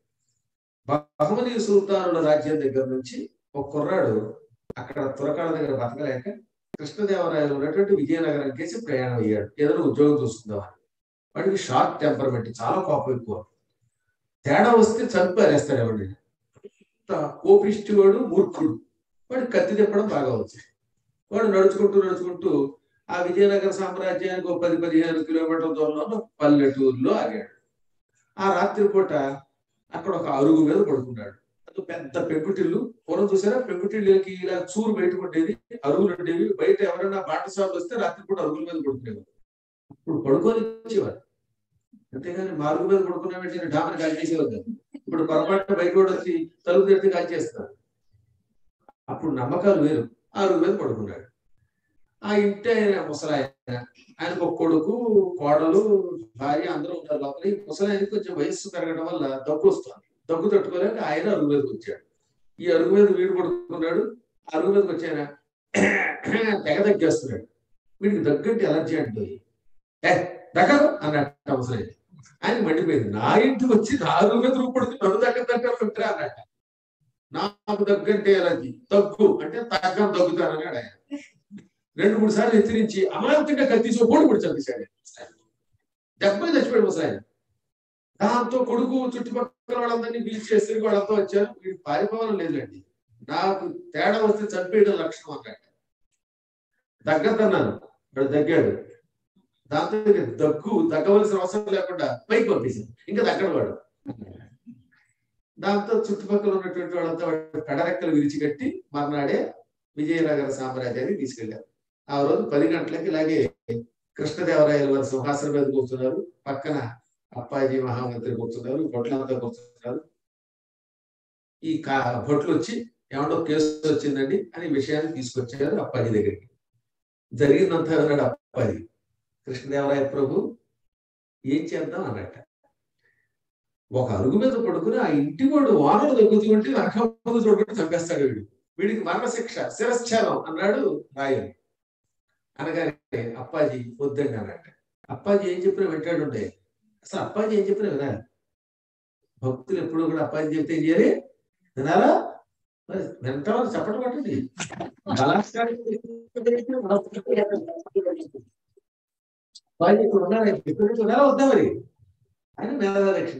బహమనీ సుల్తానుల రాజ్యం దగ్గర నుంచి ఒక కుర్రాడు అక్కడ తురకాల దగ్గర బతకలేక కృష్ణదేవరాయలు ఉన్నటువంటి విజయనగరం కేసి ప్రయాణం అయ్యాడు, ఏదైనా ఉద్యోగం చూసుకుందామని. వాడికి షార్ట్ టెంపర్మెంట్, చాలా కోపం ఎక్కువ. తేడా వస్తే చంపేస్తాడు ఎవడిని. కోపిష్టి వాడు, మూర్ఖుడు. వాడు కత్తి తిప్పడం బాగా వచ్చింది. వాడు నడుచుకుంటూ ఆ విజయనగర సామ్రాజ్యానికి ఒక 10-15 కిలోమీటర్ల దూరంలో పల్లెటూరులో ఆగాడు. ఆ రాత్రిపూట అక్కడ ఒక అరుగు మీద పడుకున్నాడు. అది పెద్ద పెంకుటిల్లు. పూర్వం చూసారా, పెంకుటిళ్ళకి ఇలా చూరు బయట ఉండేది, అరుగులు ఉండేవి. బయట ఎవరైనా బాటసార్లు వస్తే రాత్రిపూట అరుగుల మీద పడుకునేవారు. ఇప్పుడు పడుకొని వచ్చేవారు, అంతేగాని మార్గు మీద పడుకున్న వెంటనే డామని కాల్ చేసేవారు. ఇప్పుడు పొరపాటున బయట కూడా వచ్చి తలుపు తెరిచి కాల్ చేస్తారు. అప్పుడు నమ్మకాలు వేరు. ఆ అరుగు మీద పడుకున్నాడు. ఆ ఇంటి ఆయన ముసలాయన, ఆయనకు ఒక కొడుకు, కోడలు, భార్య అందరూ ఉన్నారు లోపల. ఈ ముసలాయనకి కొంచెం వయస్సు పెరగడం వల్ల దగ్గు వస్తుంది. దగ్గు తట్టుకోలేక ఆయన అరుగు మీదకి వచ్చాడు. ఈ అరుగు మీద వీడు పడుకున్నాడు. అరుగు మీదకి వచ్చాయన తెగ దగ్గేస్తున్నాడు. వీడికి దగ్గంటే ఎలర్జీ అంటే దగ్గరు అన్నట్టు ముసలాయన. ఆయన మండిపోయింది. నా ఇంటికి వచ్చి నా అరుగు మీద రూపడుతుంది, నన్ను దగ్గర అన్నట్ట. నాకు దగ్గంటే ఎలర్జీ, దగ్గు అంటే దగ్గుతానన్నాడు ఆయన. 2-3 సార్లు హెచ్చరించి అమాయకంగా కత్తిసి పొడి చంపేశాడు. దెబ్బలు చచ్చిపోయాడు ముసలాయన. దాంతో కొడుకు చుట్టుపక్కల వాళ్ళందరినీ పిలిచేసి వాళ్ళంతా వచ్చారు. వీడు పారిపోవడం లేదులేండి, నాకు తేడా వస్తే చంపేయడం లక్షణం అన్నట్టు. దగ్గద్దన్నాను, వాడు దగ్గాడు. దాంతో దగ్గవలసిన అవసరం లేకుండా పైకి పంపేశాడు. ఇంకా దగ్గర వాడు. దాంతో చుట్టుపక్కల ఉన్నటువంటి వాళ్ళంతా పెడరెక్కలు విరిచికట్టి మర్నాడే విజయనగర సామ్రాజ్యాన్ని తీసుకెళ్లారు. ఆ రోజు 10 గంటలకి ఇలాగే కృష్ణదేవరాయల వారి సింహాసనం మీద కూర్చున్నారు. పక్కన అప్పాజీ మహామంత్రి కూర్చున్నారు, భొట్లంతా కూర్చున్నారు. ఈ భొట్లు వచ్చి ఏమంటో కేసు వచ్చిందండి అని విషయాన్ని తీసుకొచ్చారు అప్పాజీ దగ్గరికి. జరిగిందంతా అన్నాడు అప్పాజీ. కృష్ణదేవరాయ ప్రభు, ఏం చేద్దాం అన్నట్ట. ఒక అరుగు మీద పడుకుని ఆ ఇంటి వాడు వానలు దగ్గుతూ ఉంటే అర్హమందు చూడకుండా చంపేస్తాడు వీడు. వీడికి మరణశిక్ష, శిరశ్చాలం అన్నాడు రాయలు. అనగానే అప్పాజీ వద్దండి అన్నట్ట. అప్పాజీ ఏం చెప్పినా వింటాడుండే. అసలు అప్పాజీ ఏం చెప్పినా వినాలి. భక్తులు ఎప్పుడు కూడా అప్పాజీ చెప్తే ఏం చేయాలి, వినాలా? మరి వింటామని చెప్పడం పట్టండి. అప్పాజీ ఇప్పుడు ఉన్నాడు, ఎప్పుడు వినాలా వద్దా మరి ఆయన నెల దక్షిణ.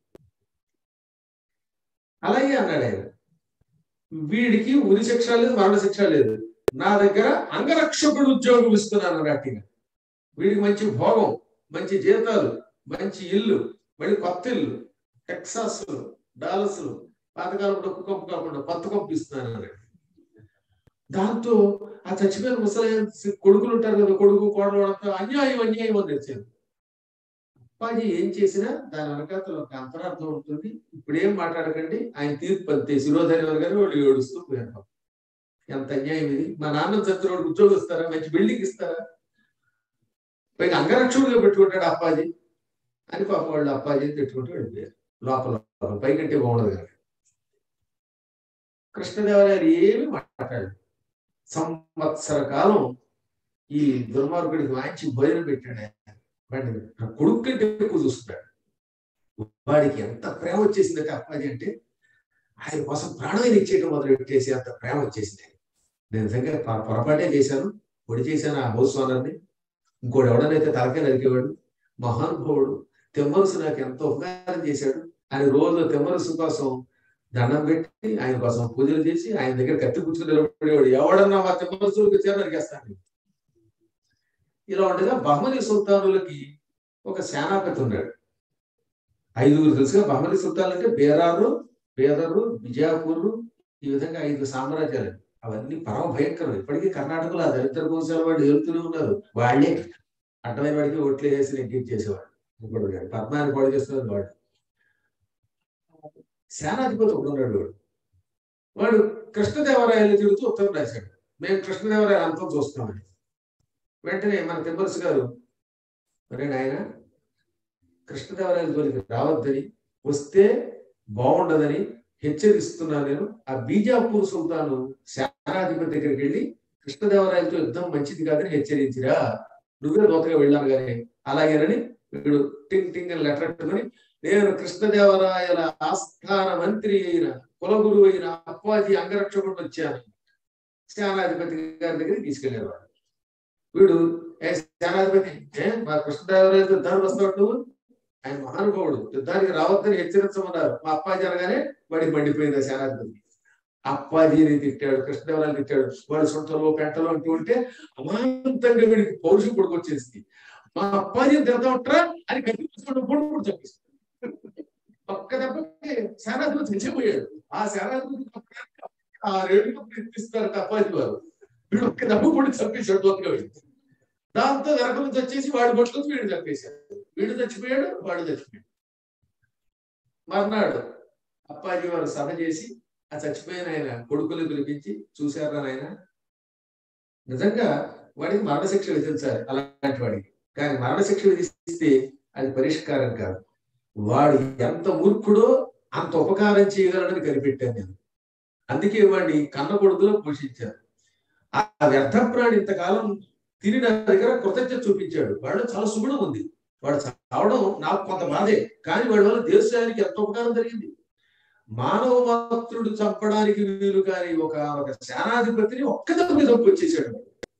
అలాగే అన్నాడు ఆయన. వీడికి ఉరి శిక్ష లేదు, మరణ శిక్ష లేదు. నా దగ్గర అంగరక్షకుడు ఉద్యోగం ఇస్తున్నాను అన్నట్టుగా. వీడికి మంచి భోగం, మంచి జీతాలు, మంచి ఇల్లు, మళ్ళీ కొత్త ఇల్లు, టెక్సాస్ డాలస్, పాతకాలం డొక్కు కంపు కాకుండా కొత్త కంపు ఇస్తున్నాను అన్నాడు. దాంతో ఆ చచ్చిపోయిన ముసలి కొడుకులు ఉంటారు కదా, కొడుకు కోడలు అంతా అన్యాయం అని తెచ్చారు. అప్పాజీ ఏం చేసినా దాని వెనకాతలో ఒక అంతరార్థం ఉంటుంది. ఇప్పుడు ఏం మాట్లాడకండి, ఆయన తీర్పు అంతే. శిరోధరి గారు వాళ్ళు ఏడుస్తూ పోయారు. ఎంత అన్యాయం ఇది, మా నాన్న చచ్చిన వాడికి ఉద్యోగం ఇస్తారా, మంచి బిల్డింగ్ ఇస్తారా, పైగా అంగరక్షకుడిగా పెట్టుకుంటాడు అప్పాజీ అని పాప వాళ్ళు అప్పాజీని పెట్టుకుంటూ వెళ్ళిపోయారు. లోపల పైకంటే బాగుండదు కానీ. కృష్ణదేవరాయలు ఏమి మాట్లాడాడు. సంవత్సర కాలం ఈ దుర్మార్గుడికి మంచి భోజనం పెట్టాడు. వాడిని కొడుకు కంటే ఎక్కువ చూస్తున్నాడు. వాడికి ఎంత ప్రేమ వచ్చేసిందంటే అప్పాజీ అంటే ఆయన కోసం ప్రాణాన్ని ఇచ్చేయడం మొదలు పెట్టేసి అంత ప్రేమ వచ్చేసింది. నేను నిజంగా పొరపాటే చేశాను, పొడి చేశాను ఆ హౌస్ ఓనర్ని. ఇంకోటి ఎవడనైతే తలకాయ నరికేవాడు. మహానుభావుడు తిమ్మరుసు నాకు ఎంతో ఉపకారం చేశాడు. ఆయన రోజు తిమ్మరుసు కోసం దండం పెట్టి, ఆయన కోసం పూజలు చేసి, ఆయన దగ్గర కత్తి కూర్చుని నిలబడేవాడు. ఎవడన్నా మా తిమ్మరుసులకు వచ్చారో నరికేస్తాను. ఇలా ఉండగా బహమనీ సుల్తానులకి ఒక సేనాపతి ఉన్నాడు. 5 తెలుసుగా. బహమనీ సుల్తానులు అంటే బేదరు, బిజాపూర్, ఈ విధంగా 5 సామ్రాజ్యాలు. అవన్నీ పరమ భయంకరం. ఇప్పటికీ కర్ణాటకలో ఆ దళిత గోశాల వాళ్ళు వెళ్తూనే ఉన్నారు. వాళ్ళే అడ్డమైన వాడికి ఓట్లు వేసి నెగ్గింగ్ చేసేవాడు. ఇప్పుడు పద్మాన్ని పాడు చేస్తున్నారు వాడు. సేనాధిపతి ఒకడున్నాడు. వాడు కృష్ణదేవరాయలు తిరుగుతూ ఉత్తరం రాశాడు, మేము కృష్ణదేవరాయలు అంతం చూస్తామని. వెంటనే మన తిమ్మరసు గారు, మరి నాయన కృష్ణదేవరాయల జోలికి రావద్దని, వస్తే బాగుండదని హెచ్చరిస్తున్నాను నేను. ఆ బీజాపూర్ సుల్తాను సేనాధిపతి దగ్గరికి వెళ్ళి కృష్ణదేవరాయలతో యుద్ధం మంచిది కాదని హెచ్చరించిరా, నువ్వే దూతగా వెళ్ళాను కానీ అలాగేనని వీడు టింగ్ టింగ్ అని లెటర్ పెట్టుకుని, నేను కృష్ణదేవరాయల ఆస్థాన మంత్రి అయిన కులగురు అయిన అప్పాజీ అంగరక్షకుడు వచ్చాను సేనాధిపతి గారి దగ్గరికి తీసుకెళ్లేవాడు. వీడు సేనాధిపతి, మా కృష్ణదేవరాయలతో యుద్ధానికి వస్తాడు నువ్వు, ఆయన మహానుభావుడు, యుద్ధానికి రావద్దని హెచ్చరించమన్నారు. మా అప్పాజీ అనగానే వాడికి మండిపోయింది ఆ సేనాధిపతి. అప్పాజీని తిట్టాడు, కృష్ణదేవరాయలు తిట్టాడు. వాడు సొంతలో పెంటలో అంటూ ఉంటే అమాంతంగా వీడికి పౌరుషం కొడుకొచ్చేసి, మా అప్పాజీని తిడతా ఉంటారా అని కట్టి పొడుగు చెప్పేసి ఒక్క దెబ్బకి సేనాధిపతి చచ్చిపోయాడు. ఆ సేనాధిపతి ఆ రేణుగా ప్రయత్నిస్తారు అప్పాజీ వారు. వీడు ఒక్క దెబ్బ పొడి చంపేశాడు దోతగా వెళ్ళి. దాంతో వెనక నుంచి వచ్చేసి వాడి బొట్లు వీడు చంపేశాడు. వీడు చచ్చిపోయాడు, వాడు చచ్చిపోయాడు. మర్నాడు అప్పాజీ వారు సభ చేసి ఆ చచ్చిపోయిన ఆయన కొడుకులు పిలిపించి, చూశారా నాయన, నిజంగా వాడికి మరణశిక్ష విధించాలి అలాంటి వాడికి, కానీ మరణశిక్ష విధిస్తే అది పరిష్కారం కాదు. వాడు ఎంత మూర్ఖుడో అంత ఉపకారం చేయగలడని కనిపెట్టాను నేను. అందుకే వాడిని కన్న కొడుకులో పోషించారు. ఆ వ్యర్థ ప్రాణి ఇంతకాలం తిని నా దగ్గర కృతజ్ఞత చూపించాడు. వాడు చాలా సుగుణం ఉంది. వాడు చావడం నాకు కొంత బాధే, కానీ వాడి వల్ల దేశానికి ఎంత ఉపకారం జరిగింది. మానవ మాత్రుడు చంపడానికి వీలు కాని ఒక సేనాధిపతిని ఒక్కదమ్మ చంపొచ్చేసాడు.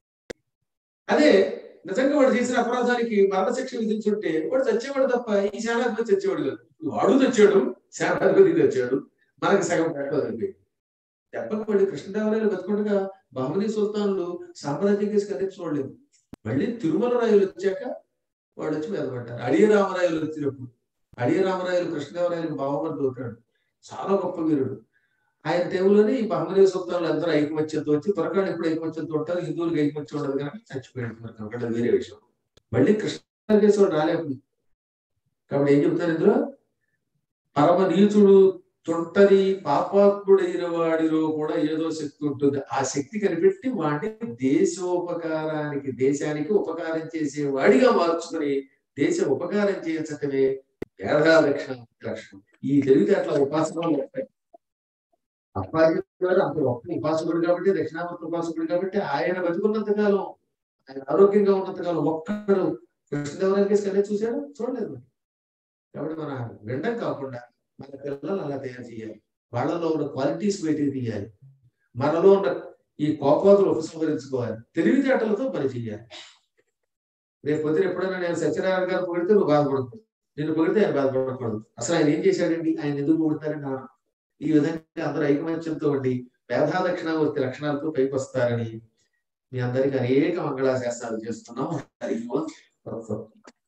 అదే నిజంగా వాడు చేసిన అపరాధానికి మరణశిక్ష విధించుంటే వాడు చచ్చేవాడు తప్ప ఈ సేనాధిపతి చచ్చేవాడు కాదు. వాడు చచ్చాడు, సేనాధిపతి చచ్చాడు, మనకి సగం పెట్టదు. చెప్పకపోయి కృష్ణదేవరాయలు బతుకుండగా బహమనీ సుల్తాన్లు సామ్రాజ్యం కేసు కదే చూడలేదు. మళ్ళీ తిరుమల రాయలు వచ్చాక వాడు వచ్చి వెదబడ్డారు. అడియ రామరాయలు వచ్చినప్పుడు, అడియ రామరాయలు కృష్ణదేవరాయలకు బావమని అవుతాడు, చాలా గొప్ప వీరుడు. ఆయన టైంలోనే ఈ బహమనీ సుల్తాన్లు అందరూ ఐకమత్యంతో వచ్చి, త్వరకాళ్ళు ఎప్పుడు ఐకమత్యంతో ఉంటారు, హిందువులకు ఐకమత్యం ఉండదు కనుక చచ్చిపోయినట్టు వేరే విషయం. మళ్ళీ కృష్ణ కేసు వాడు రాలేకపోయింది. కాబట్టి ఏం చెప్తారు ఇందులో, పరమ నీచుడు తొంటరి పాపాత్ముడైన వాడిలో కూడా ఏదో శక్తి ఉంటుంది. ఆ శక్తి కనిపెట్టి వాడిని దేశోపకారానికి, దేశానికి ఉపకారం చేసే వాడిగా మార్చుకుని దేశ ఉపకారం చేయించటమే వేదాలక్షణ లక్షణం. ఈ తెలివితేటల ఉపాసనలు ఉంటాయి. అప్పాజీ గారు అంత గొప్ప ఉపాసకుడు కాబట్టి, దక్షిణామూర్తి ఉపాసకుడు కాబట్టి, ఆయన బతుకున్నంత కాలం, ఆయన ఆరోగ్యంగా ఉన్నంత కాలం ఒక్కడు కృష్ణదేవరాయల కేసు కదే చూశారు, చూడలేదు. కాబట్టి మన వినడం కాకుండా మన పిల్లలు అలా తయారు చేయాలి. వాళ్ళలో ఉన్న క్వాలిటీస్ బయటికి తీయాలి. మనలో ఉన్న ఈ కోపాదులు ఉపసంహరించుకోవాలి. తెలివితేటలతో పని చేయాలి. రేపు పొద్దున ఎప్పుడైనా నేను సత్యనారాయణ గారు పొగిడితే నువ్వు బాధపడకూడదు, నిన్ను పొగిడితే ఆయన బాధపడకూడదు. అసలు ఆయన ఏం చేశాడండి, ఆయన ఎందుకు పొగుడతారని అన్నారు. ఈ విధంగా అందరూ ఐకమత్యంతో ఉండి వేదా దక్షిణామూర్తి లక్షణాలతో పైకి వస్తారని మీ అందరికీ అనేక మంగళాశాసనాలు చేస్తున్నాం.